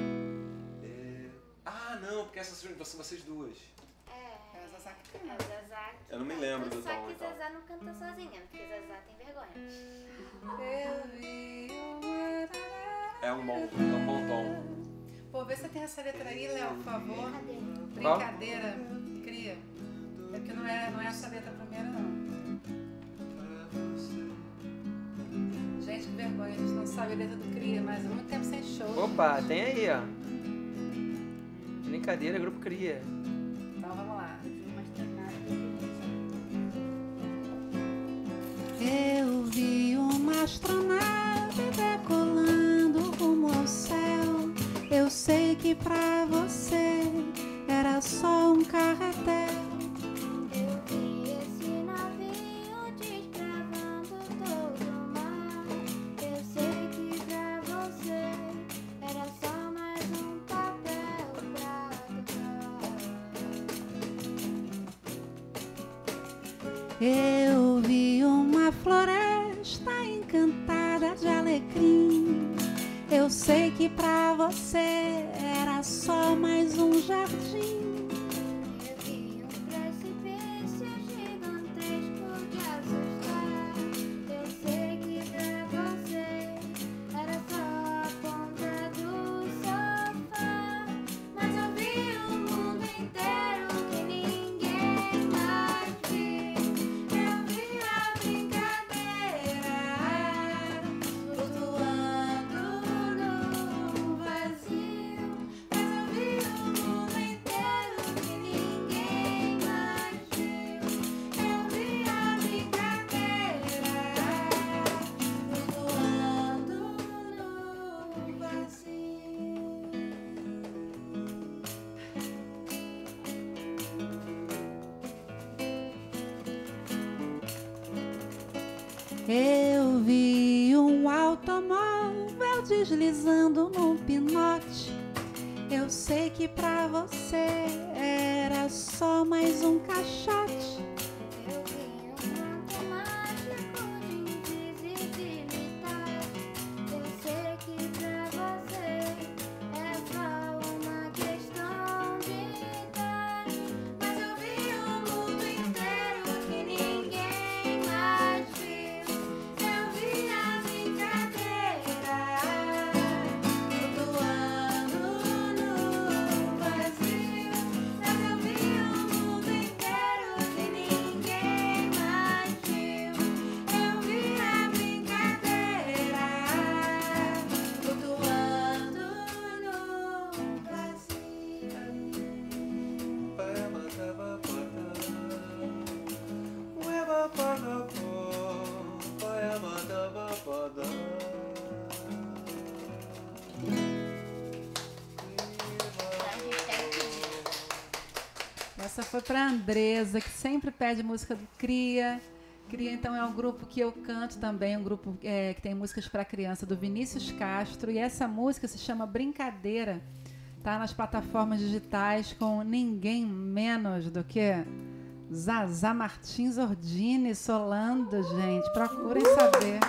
É. Ah, não, porque essas são vocês duas. É. É o Zazá que É canta. o Zazá. que Eu não me canta. lembro do Só tom, que então. Zazá não canta sozinha, porque Zazá tem vergonha. Eu vi uma... É um bom tom. Pô, vê se tem essa letra aí, Léo, por favor. Cadê? Brincadeira, cria. É que não é essa letra primeira, não. Gente, que vergonha, a gente não sabe a letra do Cria, mas há muito tempo sem show. Opa, tem aí, ó. Brincadeira, grupo Cria. Então vamos lá. Não mostrou nada. Eu vi uma astronave decolando rumo ao céu. Eu sei que pra você era só um carretel. Eu vi esse navio desbravando todo o mar. Eu sei que pra você era só mais um papel pra tocar. Eu vi um na floresta encantada de alecrim. Eu sei que pra você era só mais um jardim. Eu vi um precipício gigantesco de assustar. Eu sei que pra você era só a ponta do sofá. Mas eu vi o mundo inteiro que ninguém mais viu. Eu vi a brincadeira flutuando no vazio. Mas eu vi o mundo inteiro que ninguém mais viu. Eu vi a brincadeira flutuando no vazio. Eu vi um automóvel deslizando num pinote. Eu sei que pra você era só mais um caixote. Eu vi um canto mágico de invisibilidade. Eu sei que pra você é só uma questão de idade. Mas eu vi o mundo inteiro que ninguém mais viu. Eu vi a brincadeira flutuando no vazio. Mas eu vi o mundo inteiro que ninguém mais viu. Eu vi a brincadeira flutuando no vazio. Essa foi pra Andresa, que sempre pede música do Cria. Cria, então, é um grupo que eu canto também, um grupo que tem músicas para criança, do Vinícius Castro. E essa música se chama Brincadeira. Tá nas plataformas digitais com ninguém menos do que Zazá Martins Ordini solando, gente. Procurem saber.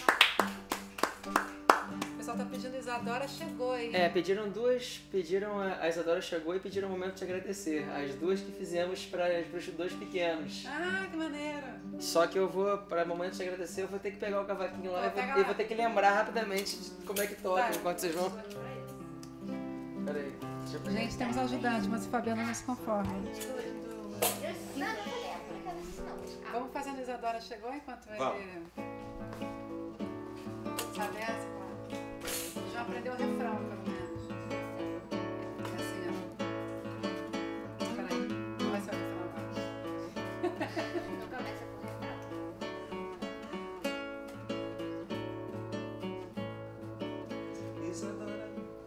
O pessoal tá pedindo Isadora Chegou aí. Pediram duas, a Isadora Chegou e pediram um momento de agradecer. As duas que fizemos para os dois pequenos. Ah, que maneiro. Só que eu vou, para momento de agradecer, eu vou ter que pegar o cavaquinho lá Pega e lá. vou ter que lembrar rapidamente de como é que toca, Vai. enquanto vocês vão. Peraí, deixa eu pegar. Gente, temos ajudantes, mas o Fabiano não se conforma. Vamos fazendo Isadora Chegou enquanto ele... Vamos. Sabe essa, claro? Já aprendeu o refrão, pelo menos. É assim, ó. Peraí, não vai ser o refrão agora. Não começa com refrão. Isadora.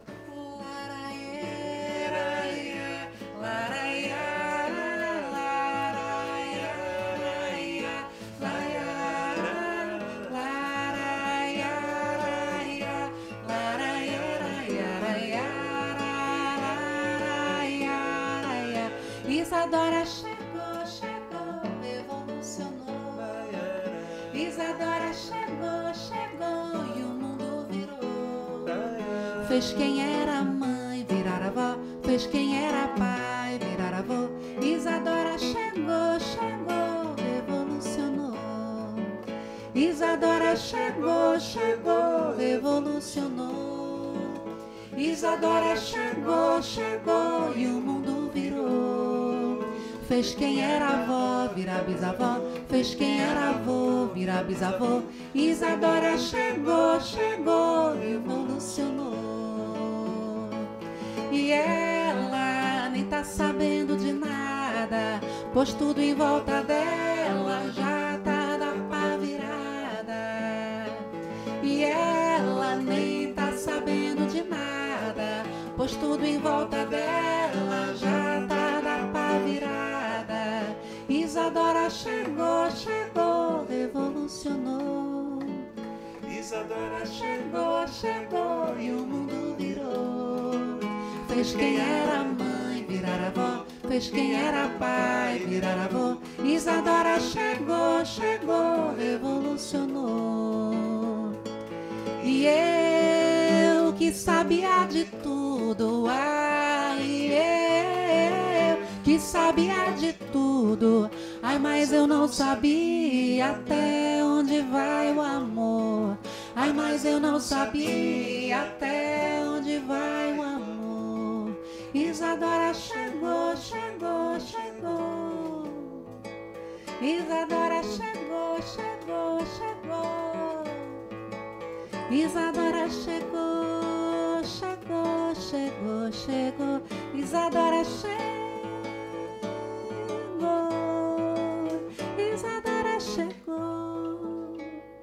Isadora chegou, chegou, revolucionou. Isadora chegou, chegou e o mundo virou. Fez quem era mãe virar avó, fez quem era pai virar avô. Isadora chegou, chegou, revolucionou. Isadora chegou, chegou, revolucionou. Isadora chegou, chegou e o mundo virou. Fez quem era avó virar bisavó, fez quem era avô virar bisavô. Isadora chegou, chegou, revolucionou. E ela nem tá sabendo de nada, pois tudo em volta dela já tá da pá virada. E ela nem tá sabendo de nada, pois tudo em volta dela já tá da pá virada. Isadora chegou, chegou, revolucionou. Isadora chegou, chegou e o mundo virou. Fez quem era mãe virar avó, fez quem era pai virar avô. Isadora chegou, chegou, revolucionou. E eu que sabia de tudo, ai, eu que sabia de tudo. Ai, mas eu não sabia até onde vai o amor. Ai, mas eu não sabia até onde vai o amor. Isadora chegou, chegou, chegou. Isadora chegou, chegou, chegou. Isadora chegou, chegou, chegou, chegou. Isadora chegou. Isadora chegou.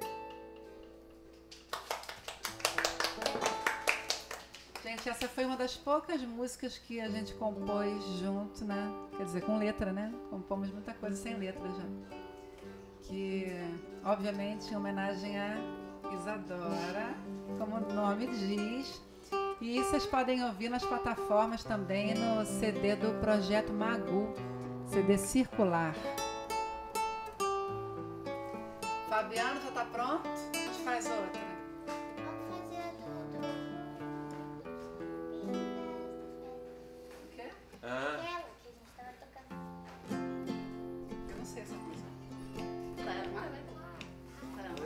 Gente, essa foi uma das poucas músicas que a gente compôs junto, né? Quer dizer, com letra, né? Compomos muita coisa sem letra já. Que, obviamente, em homenagem a Isadora, como o nome diz. E vocês podem ouvir nas plataformas também, no CD do Projeto Magu, CD circular. Fabiano, já tá pronto? A gente faz outra. Vamos fazer a do O quê? Ah, aquela que a gente tava tocando. Eu não sei essa música. Caramba, vai. Caramba.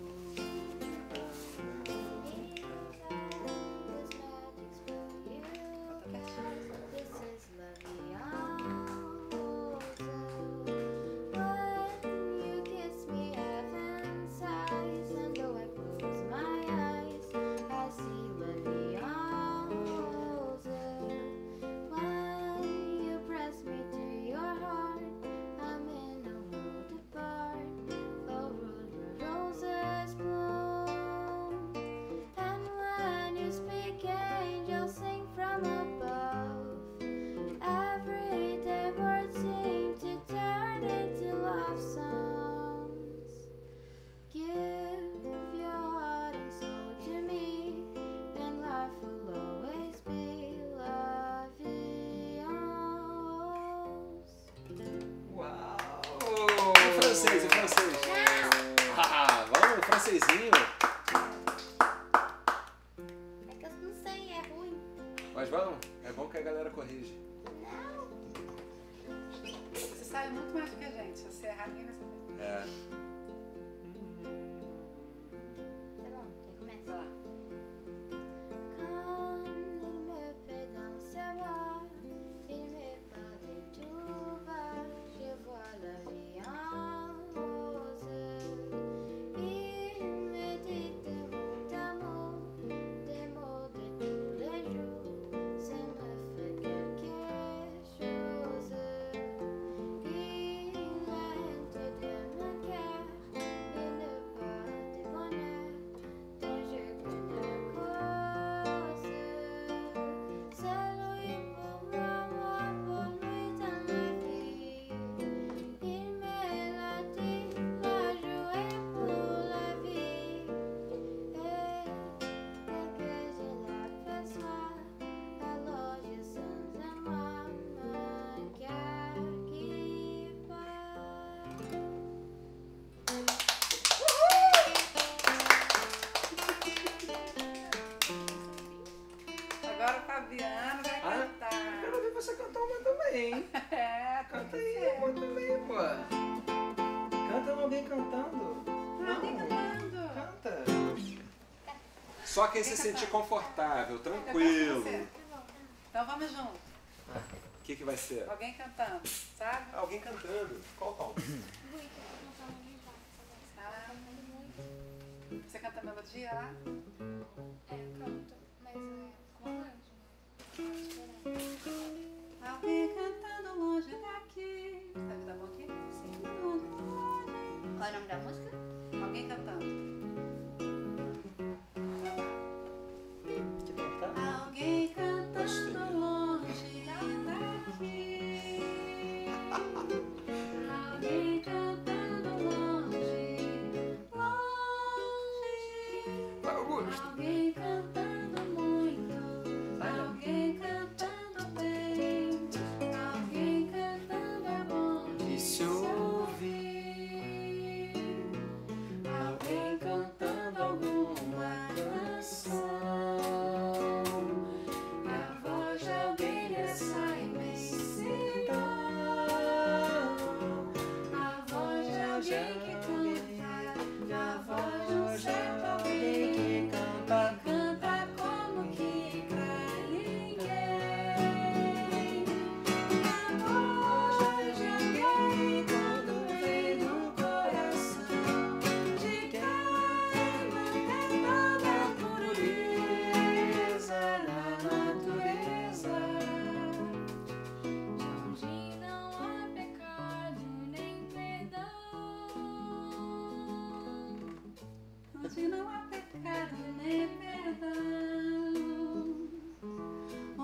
francês, o francês. Ah, vamos, francesinho. É que eu não sei, é ruim. Mas vamos, é bom que a galera corrige. Você sabe muito mais do que a gente. Se você errar, ninguém vai saber. É. Tá bom, então começa. Vai lá. Quand il me fait danser, il me parle de tout bas. Je vois la vie en rose. Il me dit des mots d'amour, des mots de tous les jours. Ça me fait quelque chose. Il entre de mon cœur une part de bonheur dont je connais cause. C'est lui pour moi pour lui dans ma vie. Il me l'a dit, l'a joué pour la vie. Et dès que je l'aperçois, alors je sens en moi mon cœur qui bat. Agora o Fabiano vai cantar. Quero ver você cantar uma também. É, Canta aí uma também, pô. Canta alguém cantando. Alguém cantando. Canta. Só quem se sentir confortável, tranquilo. Você. Então vamos junto. O que vai ser? Alguém cantando, sabe? Alguém cantando. Qual tom? Ah, você canta a melodia lá? É, canto, mas com arranjo. Alguém cantando longe daqui. Tá bom aqui? Sim. Longe, longe. Qual é o nome da música? Alguém cantando. Quer cantar? Alguém cantando longe daqui. Alguém cantando longe, longe. Augusto. Alguém cantando muito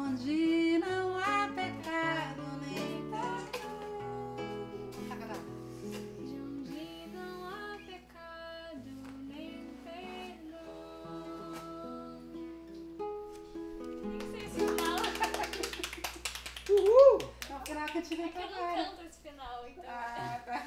onde não há pecado nem perdão. De onde não há pecado nem perdão. Nem sei se fala. No final que eu tive É que eu não canto esse final, então. Ah, tá.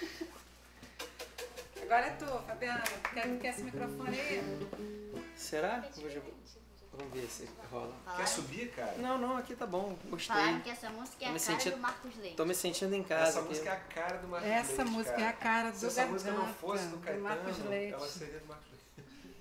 Agora é tu, Fabiana. Quer esse microfone aí? Será? Vamos ver se rola. Quer subir, cara? Não, aqui tá bom. Gostei. Falaram que essa música é a Me cara senti- do Marcos Leite. Tô me sentindo em casa. Essa aqui. música é a cara do Marcos Essa Leite, música cara. é a cara do Se essa música não Garganta, fosse do do Caetano, Marcos Leite. ela seria do Marcos Leite.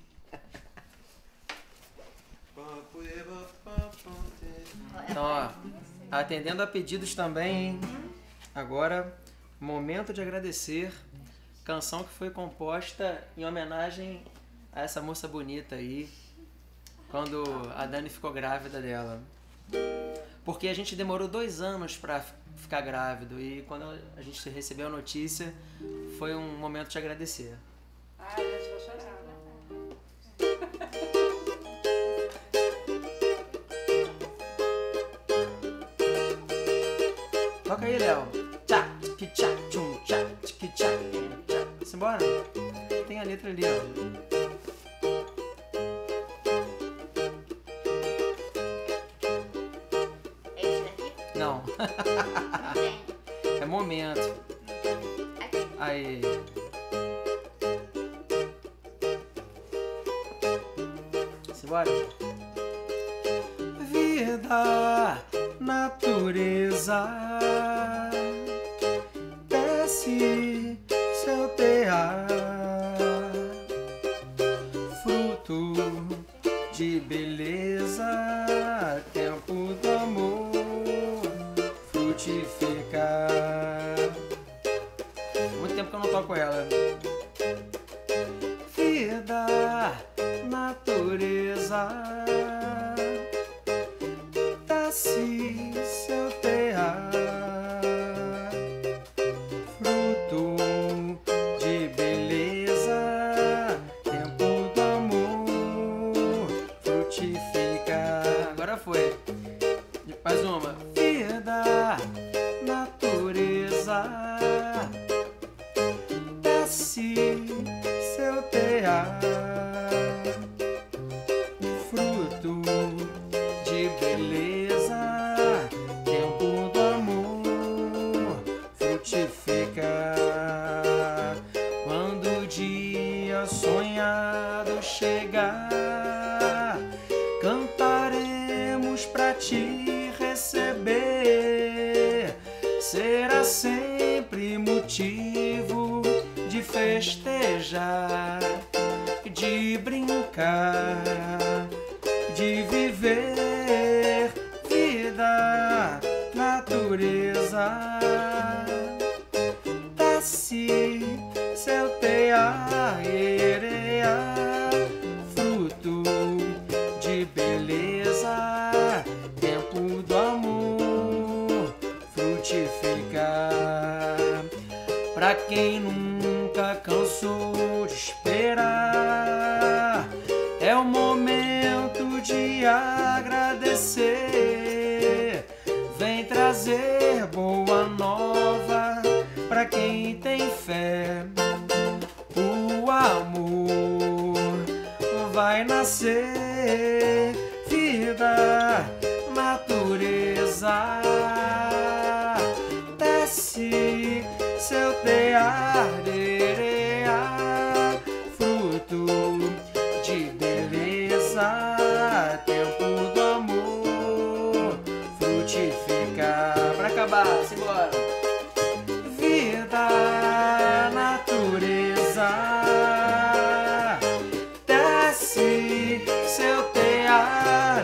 Então, ó, atendendo a pedidos também, hein? Agora, momento de agradecer. Canção que foi composta em homenagem a essa moça bonita aí, quando a Dani ficou grávida dela. Porque a gente demorou 2 anos pra ficar grávido e quando a gente recebeu a notícia, foi um momento de agradecer. Ai, gente, vou chorar. Toca aí, Léo. Tchá, tchiqui, tchá, tchum, tchá, tchiqui, tchá, tchá. Simbora? Tem a letra ali, ó. É esse daqui? Não, Não tem. é momento. Aqui. Aí. Simbora? Vida, natureza, desce seu tear, fruto de beleza, tempo do amor, frutificar. Muito tempo que eu não toco ela. Vida, natureza, desce seu tear, fruto de beleza, tempo do amor, frutifica. Agora foi. Mais uma. Vida, natureza, desce seu tear, fruto de beleza, tempo do amor, frutifica. Quando o dia sonhado chegar, cantaremos pra te receber. Será sempre motivo de festejar, de brincar, de viver. Vida, natureza, desce seu tear, fruto de beleza, tempo do amor, frutificar. Pra quem nunca cansou de esperar, é o momento de agradecer. Vem trazer boa nova pra quem tem fé. O amor vai nascer. Vida, natureza, desce seu tear, fruto de beleza, tempo do amor, frutifica. Pra acabar, simbora. Vida, natureza, desce seu tear,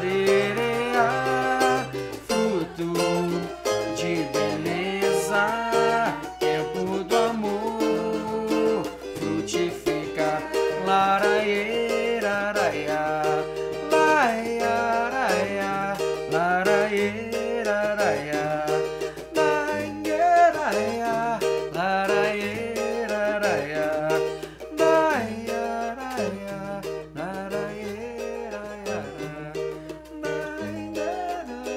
fruto de beleza, tempo do amor, frutifica. Laraie, raraia, laia, raia, laraie, raraia, laia, raia, laraie, raraia, laia, raia, laraie, raia, laia,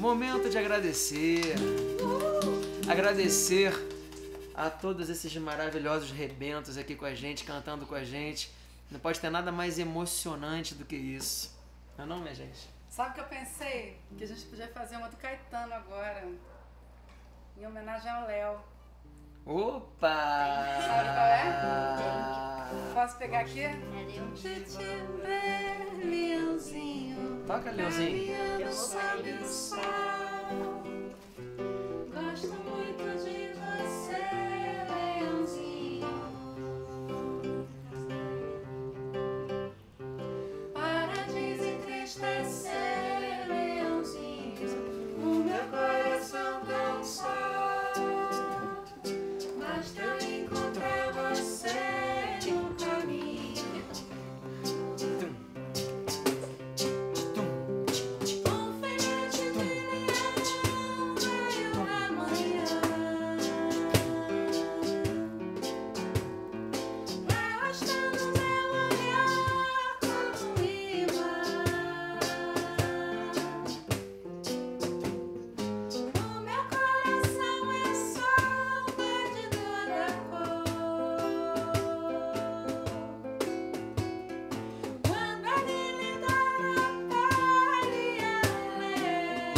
momento de agradecer. Agradecer a todos esses maravilhosos rebentos aqui com a gente, cantando com a gente. Não pode ter nada mais emocionante do que isso. Não é não, minha gente? Sabe o que eu pensei? Que a gente podia fazer uma do Caetano agora. Em homenagem ao Léo. Opa! Sabe qual é? Posso pegar aqui? É Leão. Se tiver leãozinho, Toca, Leãozinho. Eu vou sobe fazer o isso. sol. Gosto muito de você, leãozinho. Para desentristecer, leãozinho. O meu coração tão só. Basta eu encontrar você no caminho. Um filhote de leão veio amanhã. Arrastando meu olhar como um imã. O meu coração é sombra de toda cor. Quando ele lhe dá a pele a leão.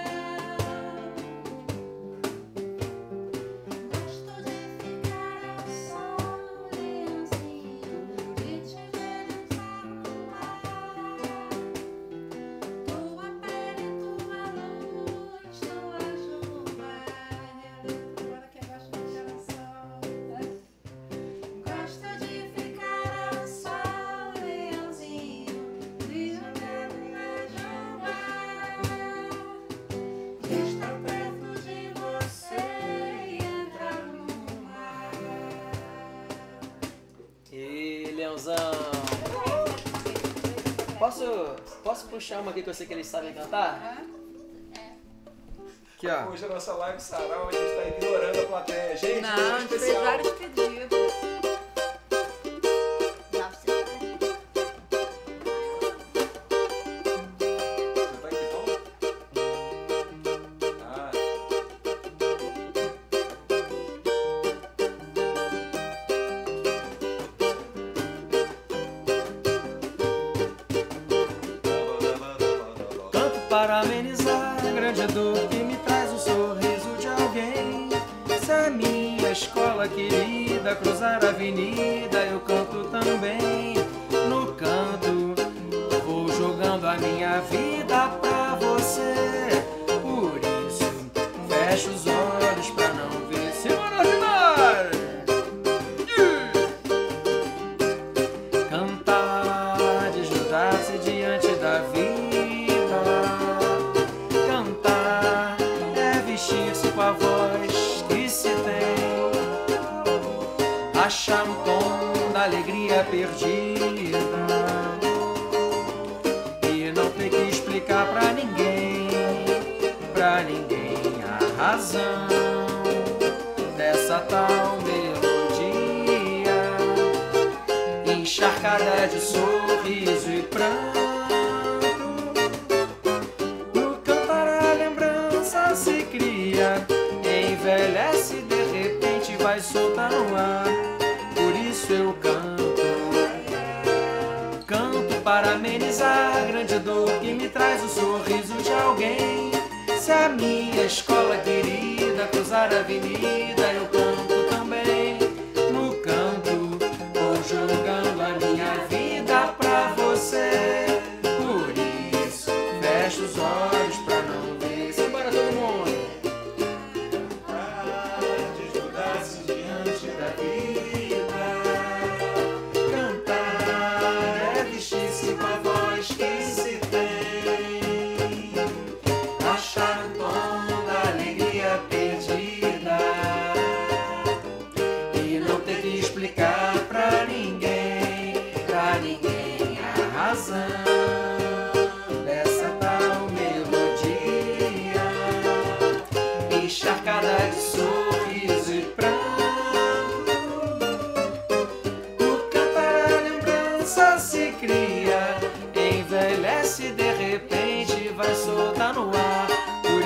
Gosto de ficar ao sol, leãozinho, de te ver entrar no mar. Tua pele, tua luz, tua chuva. Agora quem gosta de ficar ao sol, né? Gosto de ficar ao sol, leãozinho, de jogar na chuva. Estar perto de você e entrar no mar. E Leãozão. Posso puxar uma aqui que eu sei que eles sabem cantar? Aqui, ó. Hoje a nossa live sarau, a gente está ignorando a plateia. Gente, Não, a coisa gente fez especial. vários pedidos. Não, você tá aqui. Você tá em que tom? Ah, Canto para amenizar a grande dor que me traz o sorriso de alguém. Se a minha escola querida cruzar a avenida, eu canto também. No canto, vou jogando a minha vida pra você. Por isso, fecho os olhos pra não ver. Simbora, simbora! Cantar, desnudar-se diante da vida. Cantar é vestir-se com a voz que se tem. Achar um tom da alegria perdida. E não ter que explicar pra ninguém a razão dessa tal melodia, encharcada de sorriso e pranto. No cantar a lembrança se cria, envelhece de repente, vai soltar no ar. Por isso eu canto para amenizar a grande dor que me traz o sorriso de alguém. Se a minha escola querida cruzar a avenida, eu canto também. No canto, vou jogando a minha vida pra você. Por isso, fecho os olhos pra não ver. Simbora todo mundo! Pra desnudar-se diante da vida. Cantar é vestir-se com a voz que se tem. Achar o tom da alegria perdida. E não ter que explicar pra ninguém a razão dessa tal melodia, encharcada de sorriso e pranto. No cantar a lembrança se cria, envelhece de repente, vai soltar no ar. Por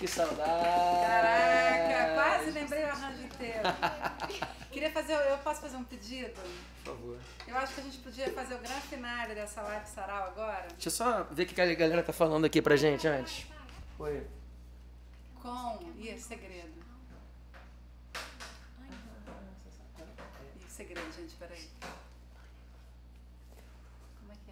saudade. Caraca, quase lembrei o arranjo inteiro. Eu posso fazer um pedido? Por favor. Eu acho que a gente podia fazer o grande finale dessa live sarau agora. Deixa eu só ver o que a galera tá falando aqui pra gente antes. Oi. Com... Ih, segredo. Ih, segredo, gente, peraí. Como é que é?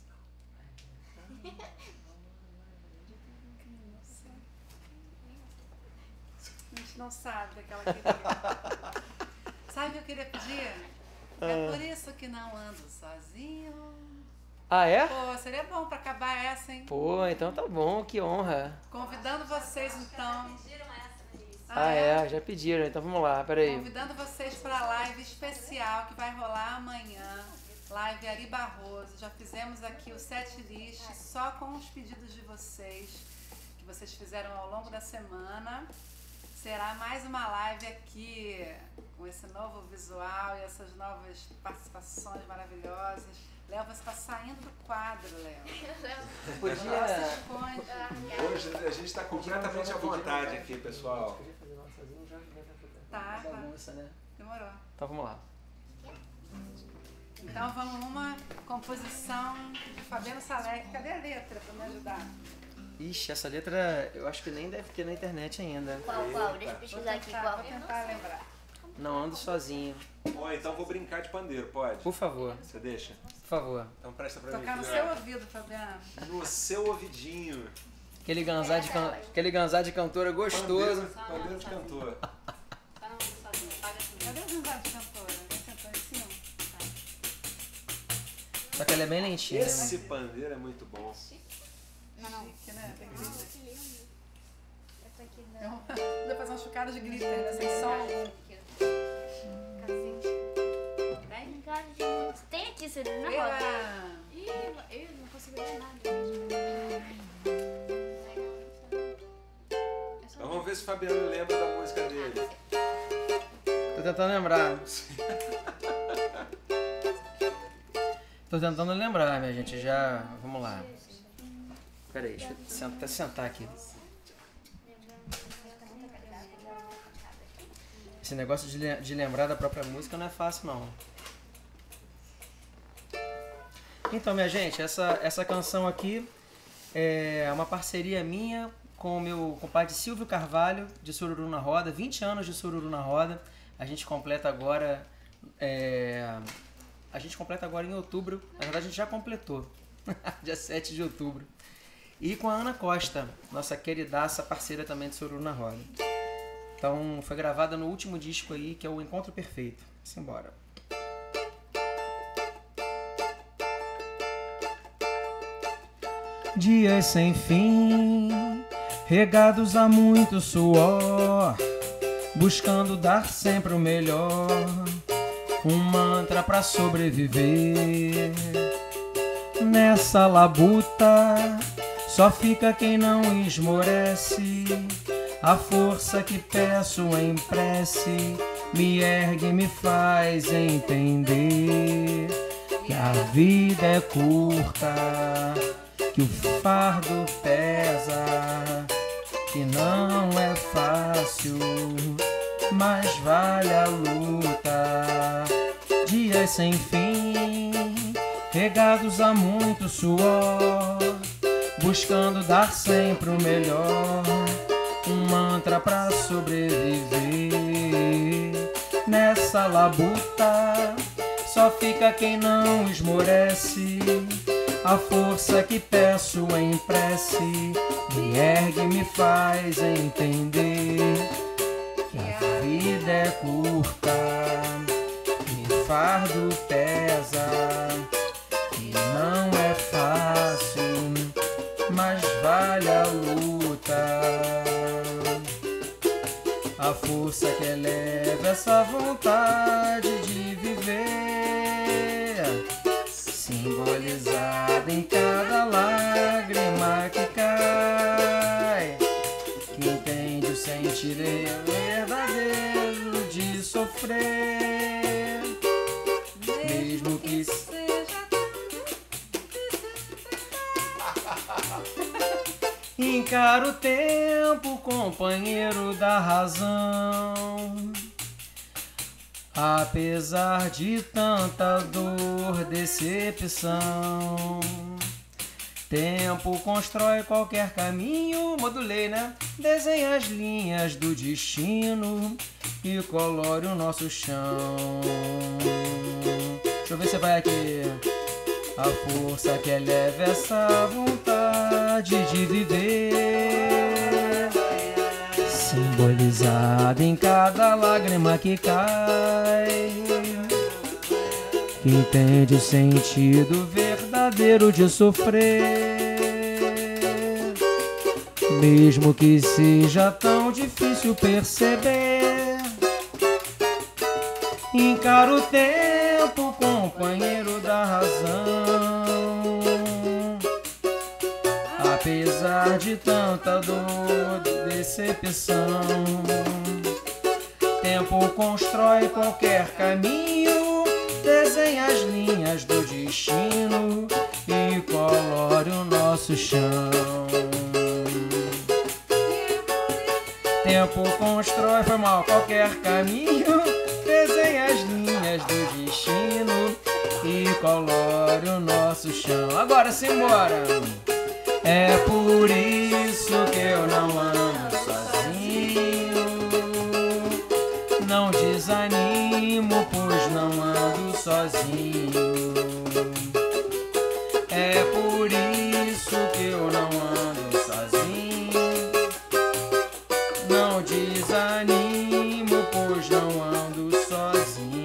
A gente não sabe daquela querida. Sabe o que eu queria pedir? É por isso que não ando sozinho. Ah, é? Pô, seria bom pra acabar essa, hein? Pô, então tá bom, que honra. Convidando vocês, então. Já pediram, então vamos lá, peraí. Convidando vocês para a live especial que vai rolar amanhã. Live Ari Barroso. Já fizemos aqui o set list só com os pedidos de vocês, que vocês fizeram ao longo da semana. Será mais uma live aqui com esse novo visual e essas novas participações maravilhosas. Léo, você está saindo do quadro, Léo. Podia... Hoje a gente está completamente à vontade aqui, pessoal. Tá. Bagunça, né? Demorou. Então vamos lá. Então vamos numa composição de Fabiano Salek. Cadê a letra para me ajudar? Ixi, essa letra eu acho que nem deve ter na internet ainda. Qual? Deixa eu pesquisar aqui qual. Vou tentar lembrar. Não ando sozinho. Ó, então vou brincar de pandeiro, pode? Por favor, Você deixa? por favor. Então presta pra mim. Tocar no filho. seu ouvido, Fabiano. No seu ouvidinho. Aquele ganzá de cantora gostoso. Pandeiro de cantor. Cadê o Gonzalo de cantora? Sentou em cima? Só que ela é bem lentinha, Esse né? pandeiro é muito bom. Chique, né? Tem glitter. Vou fazer um chocado de glitter, né? Sem som. Tem aqui, Cirilo, na roda. Ela... Ih, eu não consigo ler nada. Então vamos ver se o Fabiano lembra da música dele. Tô tentando lembrar. Tô tentando lembrar, minha gente. Já. Vamos lá. Pera aí, deixa eu até sentar aqui. Esse negócio de lembrar da própria música não é fácil, não. Então, minha gente, essa canção aqui é uma parceria minha com o meu compadre Silvio Carvalho, de Sururu na Roda. 20 anos de Sururu na Roda. A gente completa agora... em outubro. Na verdade, a gente já completou. Dia 7 de outubro. E com a Ana Costa, nossa queridaça parceira também de Sururu na Roda. Então, foi gravada no último disco aí, que é o Encontro Perfeito. Simbora. Dias sem fim, regados a muito suor, buscando dar sempre o melhor, um mantra pra sobreviver. Nessa labuta, só fica quem não esmorece, a força que peço em prece, me ergue e me faz entender que a vida é curta, que o fardo pesa, que não é fácil, mas vale a luta. Dias sem fim, regados a muito suor, buscando dar sempre o melhor, um mantra pra sobreviver. Nessa labuta, só fica quem não esmorece, a força que peço em prece, me ergue e me faz entender que a vida é curta, que o fardo pesa, que não é fácil, mas vale a luta. A força que eleva essa vontade de viver, simbolizada em cada lágrima que cai, que entende o sentir verdadeiro de sofrer, mesmo que seja. Encara o tempo, companheiro da razão. Apesar de tanta dor, decepção, tempo constrói qualquer caminho. Modulei, né? Desenha as linhas do destino e colore o nosso chão. Deixa eu ver se vai aqui. A força que eleva essa vontade de viver, simbolizada em cada lágrima que cai, que entende o sentido verdadeiro de sofrer, mesmo que seja tão difícil perceber. Encara o tempo, companheiro da razão. Apesar de tanta dor, decepção, tempo constrói qualquer caminho, desenha as linhas do destino e colore o nosso chão. Tempo constrói, foi mal, qualquer caminho, desenha as linhas do destino e colore o nosso chão. Agora simbora! É por isso que eu não ando sozinho, não desanimo, pois não ando sozinho. É por isso que eu não ando sozinho, não desanimo, pois não ando sozinho.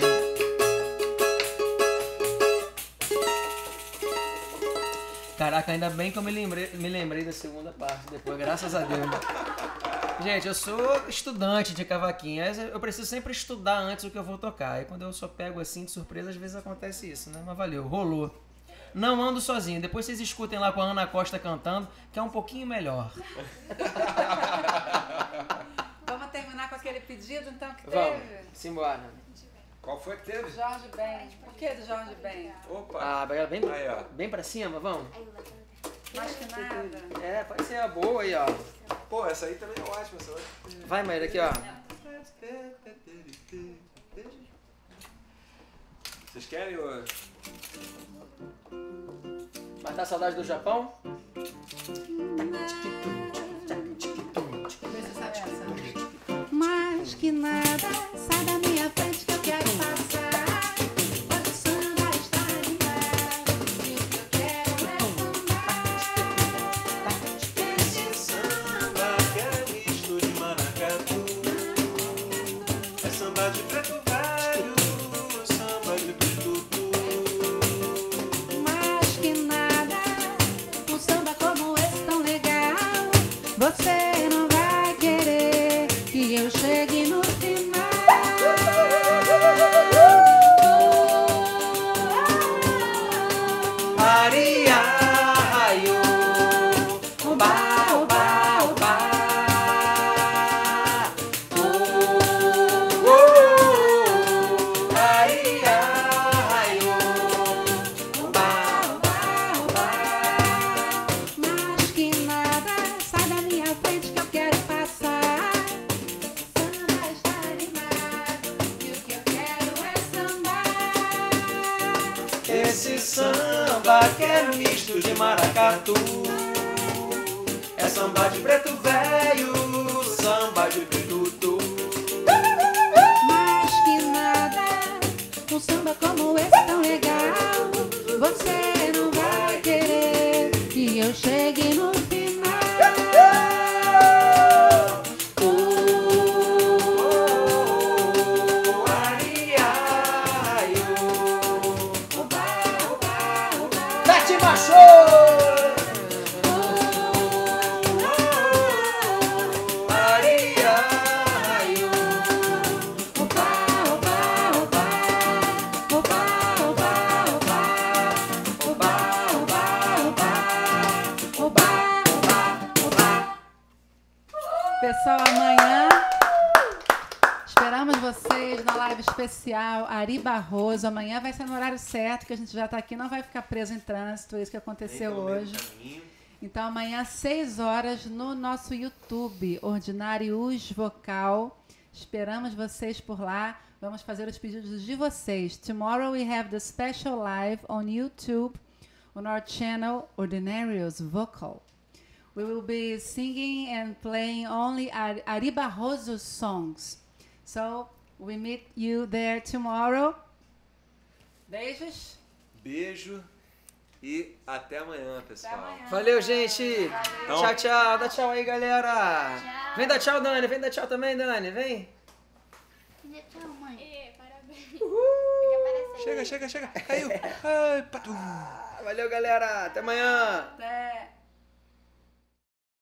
Caraca, ainda bem que eu me lembrei da segunda parte depois, graças a Deus. Gente, eu sou estudante de cavaquinho, eu preciso sempre estudar antes do que eu vou tocar. E quando eu só pego assim de surpresa, às vezes acontece isso, né? Mas valeu, rolou. Não ando sozinho. Depois vocês escutem lá com a Ana Costa cantando, que é um pouquinho melhor. Vamos terminar com aquele pedido então que Vamos, teve? simbora. Qual foi que teve? Jorge Ben. Por que do Jorge Ben? Opa! Ah, bem, Aí, ó. bem pra cima, vamos? Mais que nada. É, pode ser a boa aí, ó. Pô, essa aí também é ótima. Essa Vai, Maíra, aqui, ó. Vocês querem o... Matar a saudade do Japão? Vê se sabe essa. Mais que nada, sai da minha frente que eu quero passar. Hoje o samba está animado e o que eu quero é sambar. Esse samba que é misto de maracatu, é samba de preto velho, samba de pitutu. Mais que nada, um samba como esse tão legal, você não vai querer que eu chegue no final. Maria, raio, uba, uba, uba. Maria, raio, uba, uba, uba. Mais que nada, sai da minha frente que eu quero passar. Samba está animado e o que eu quero é sambar. Esse samba que é misto de maracatu, é samba de preto velho, samba de pitutu. Mais que nada, um samba como esse tão legal, você não vai querer que eu chegue no final. Maria, raio, uba, uba, uba. Bete Machou! Maria, raio, uba, uba, uba. Uba, uba, uba. Uba, uba, uba. Uba, uba, uba. Pessoal, amanhã esperamos vocês na live especial Ari Barroso. Amanhã vai ser no horário certo, que a gente já está aqui, não vai ficar preso em trânsito, isso que aconteceu hoje. Então amanhã às 6 horas no nosso YouTube, Ordinários Vocal. Esperamos vocês por lá. Vamos fazer os pedidos de vocês. Tomorrow we have the special live on YouTube on our channel Ordinarios Vocal. We will be singing and playing only Ari Barroso songs. So we meet you there tomorrow. Beijos. Beijo e até amanhã, pessoal. Até amanhã. Valeu, gente. Então- Tchau, tchau. Dá tchau aí, galera. Tchau. Vem dar tchau, Dani. Vem dar tchau também, Dani. Vem. Tchau, mãe. E, parabéns. Fica parecendo. Chega. Caiu. Ai, patu. Valeu, galera. Até amanhã. Até.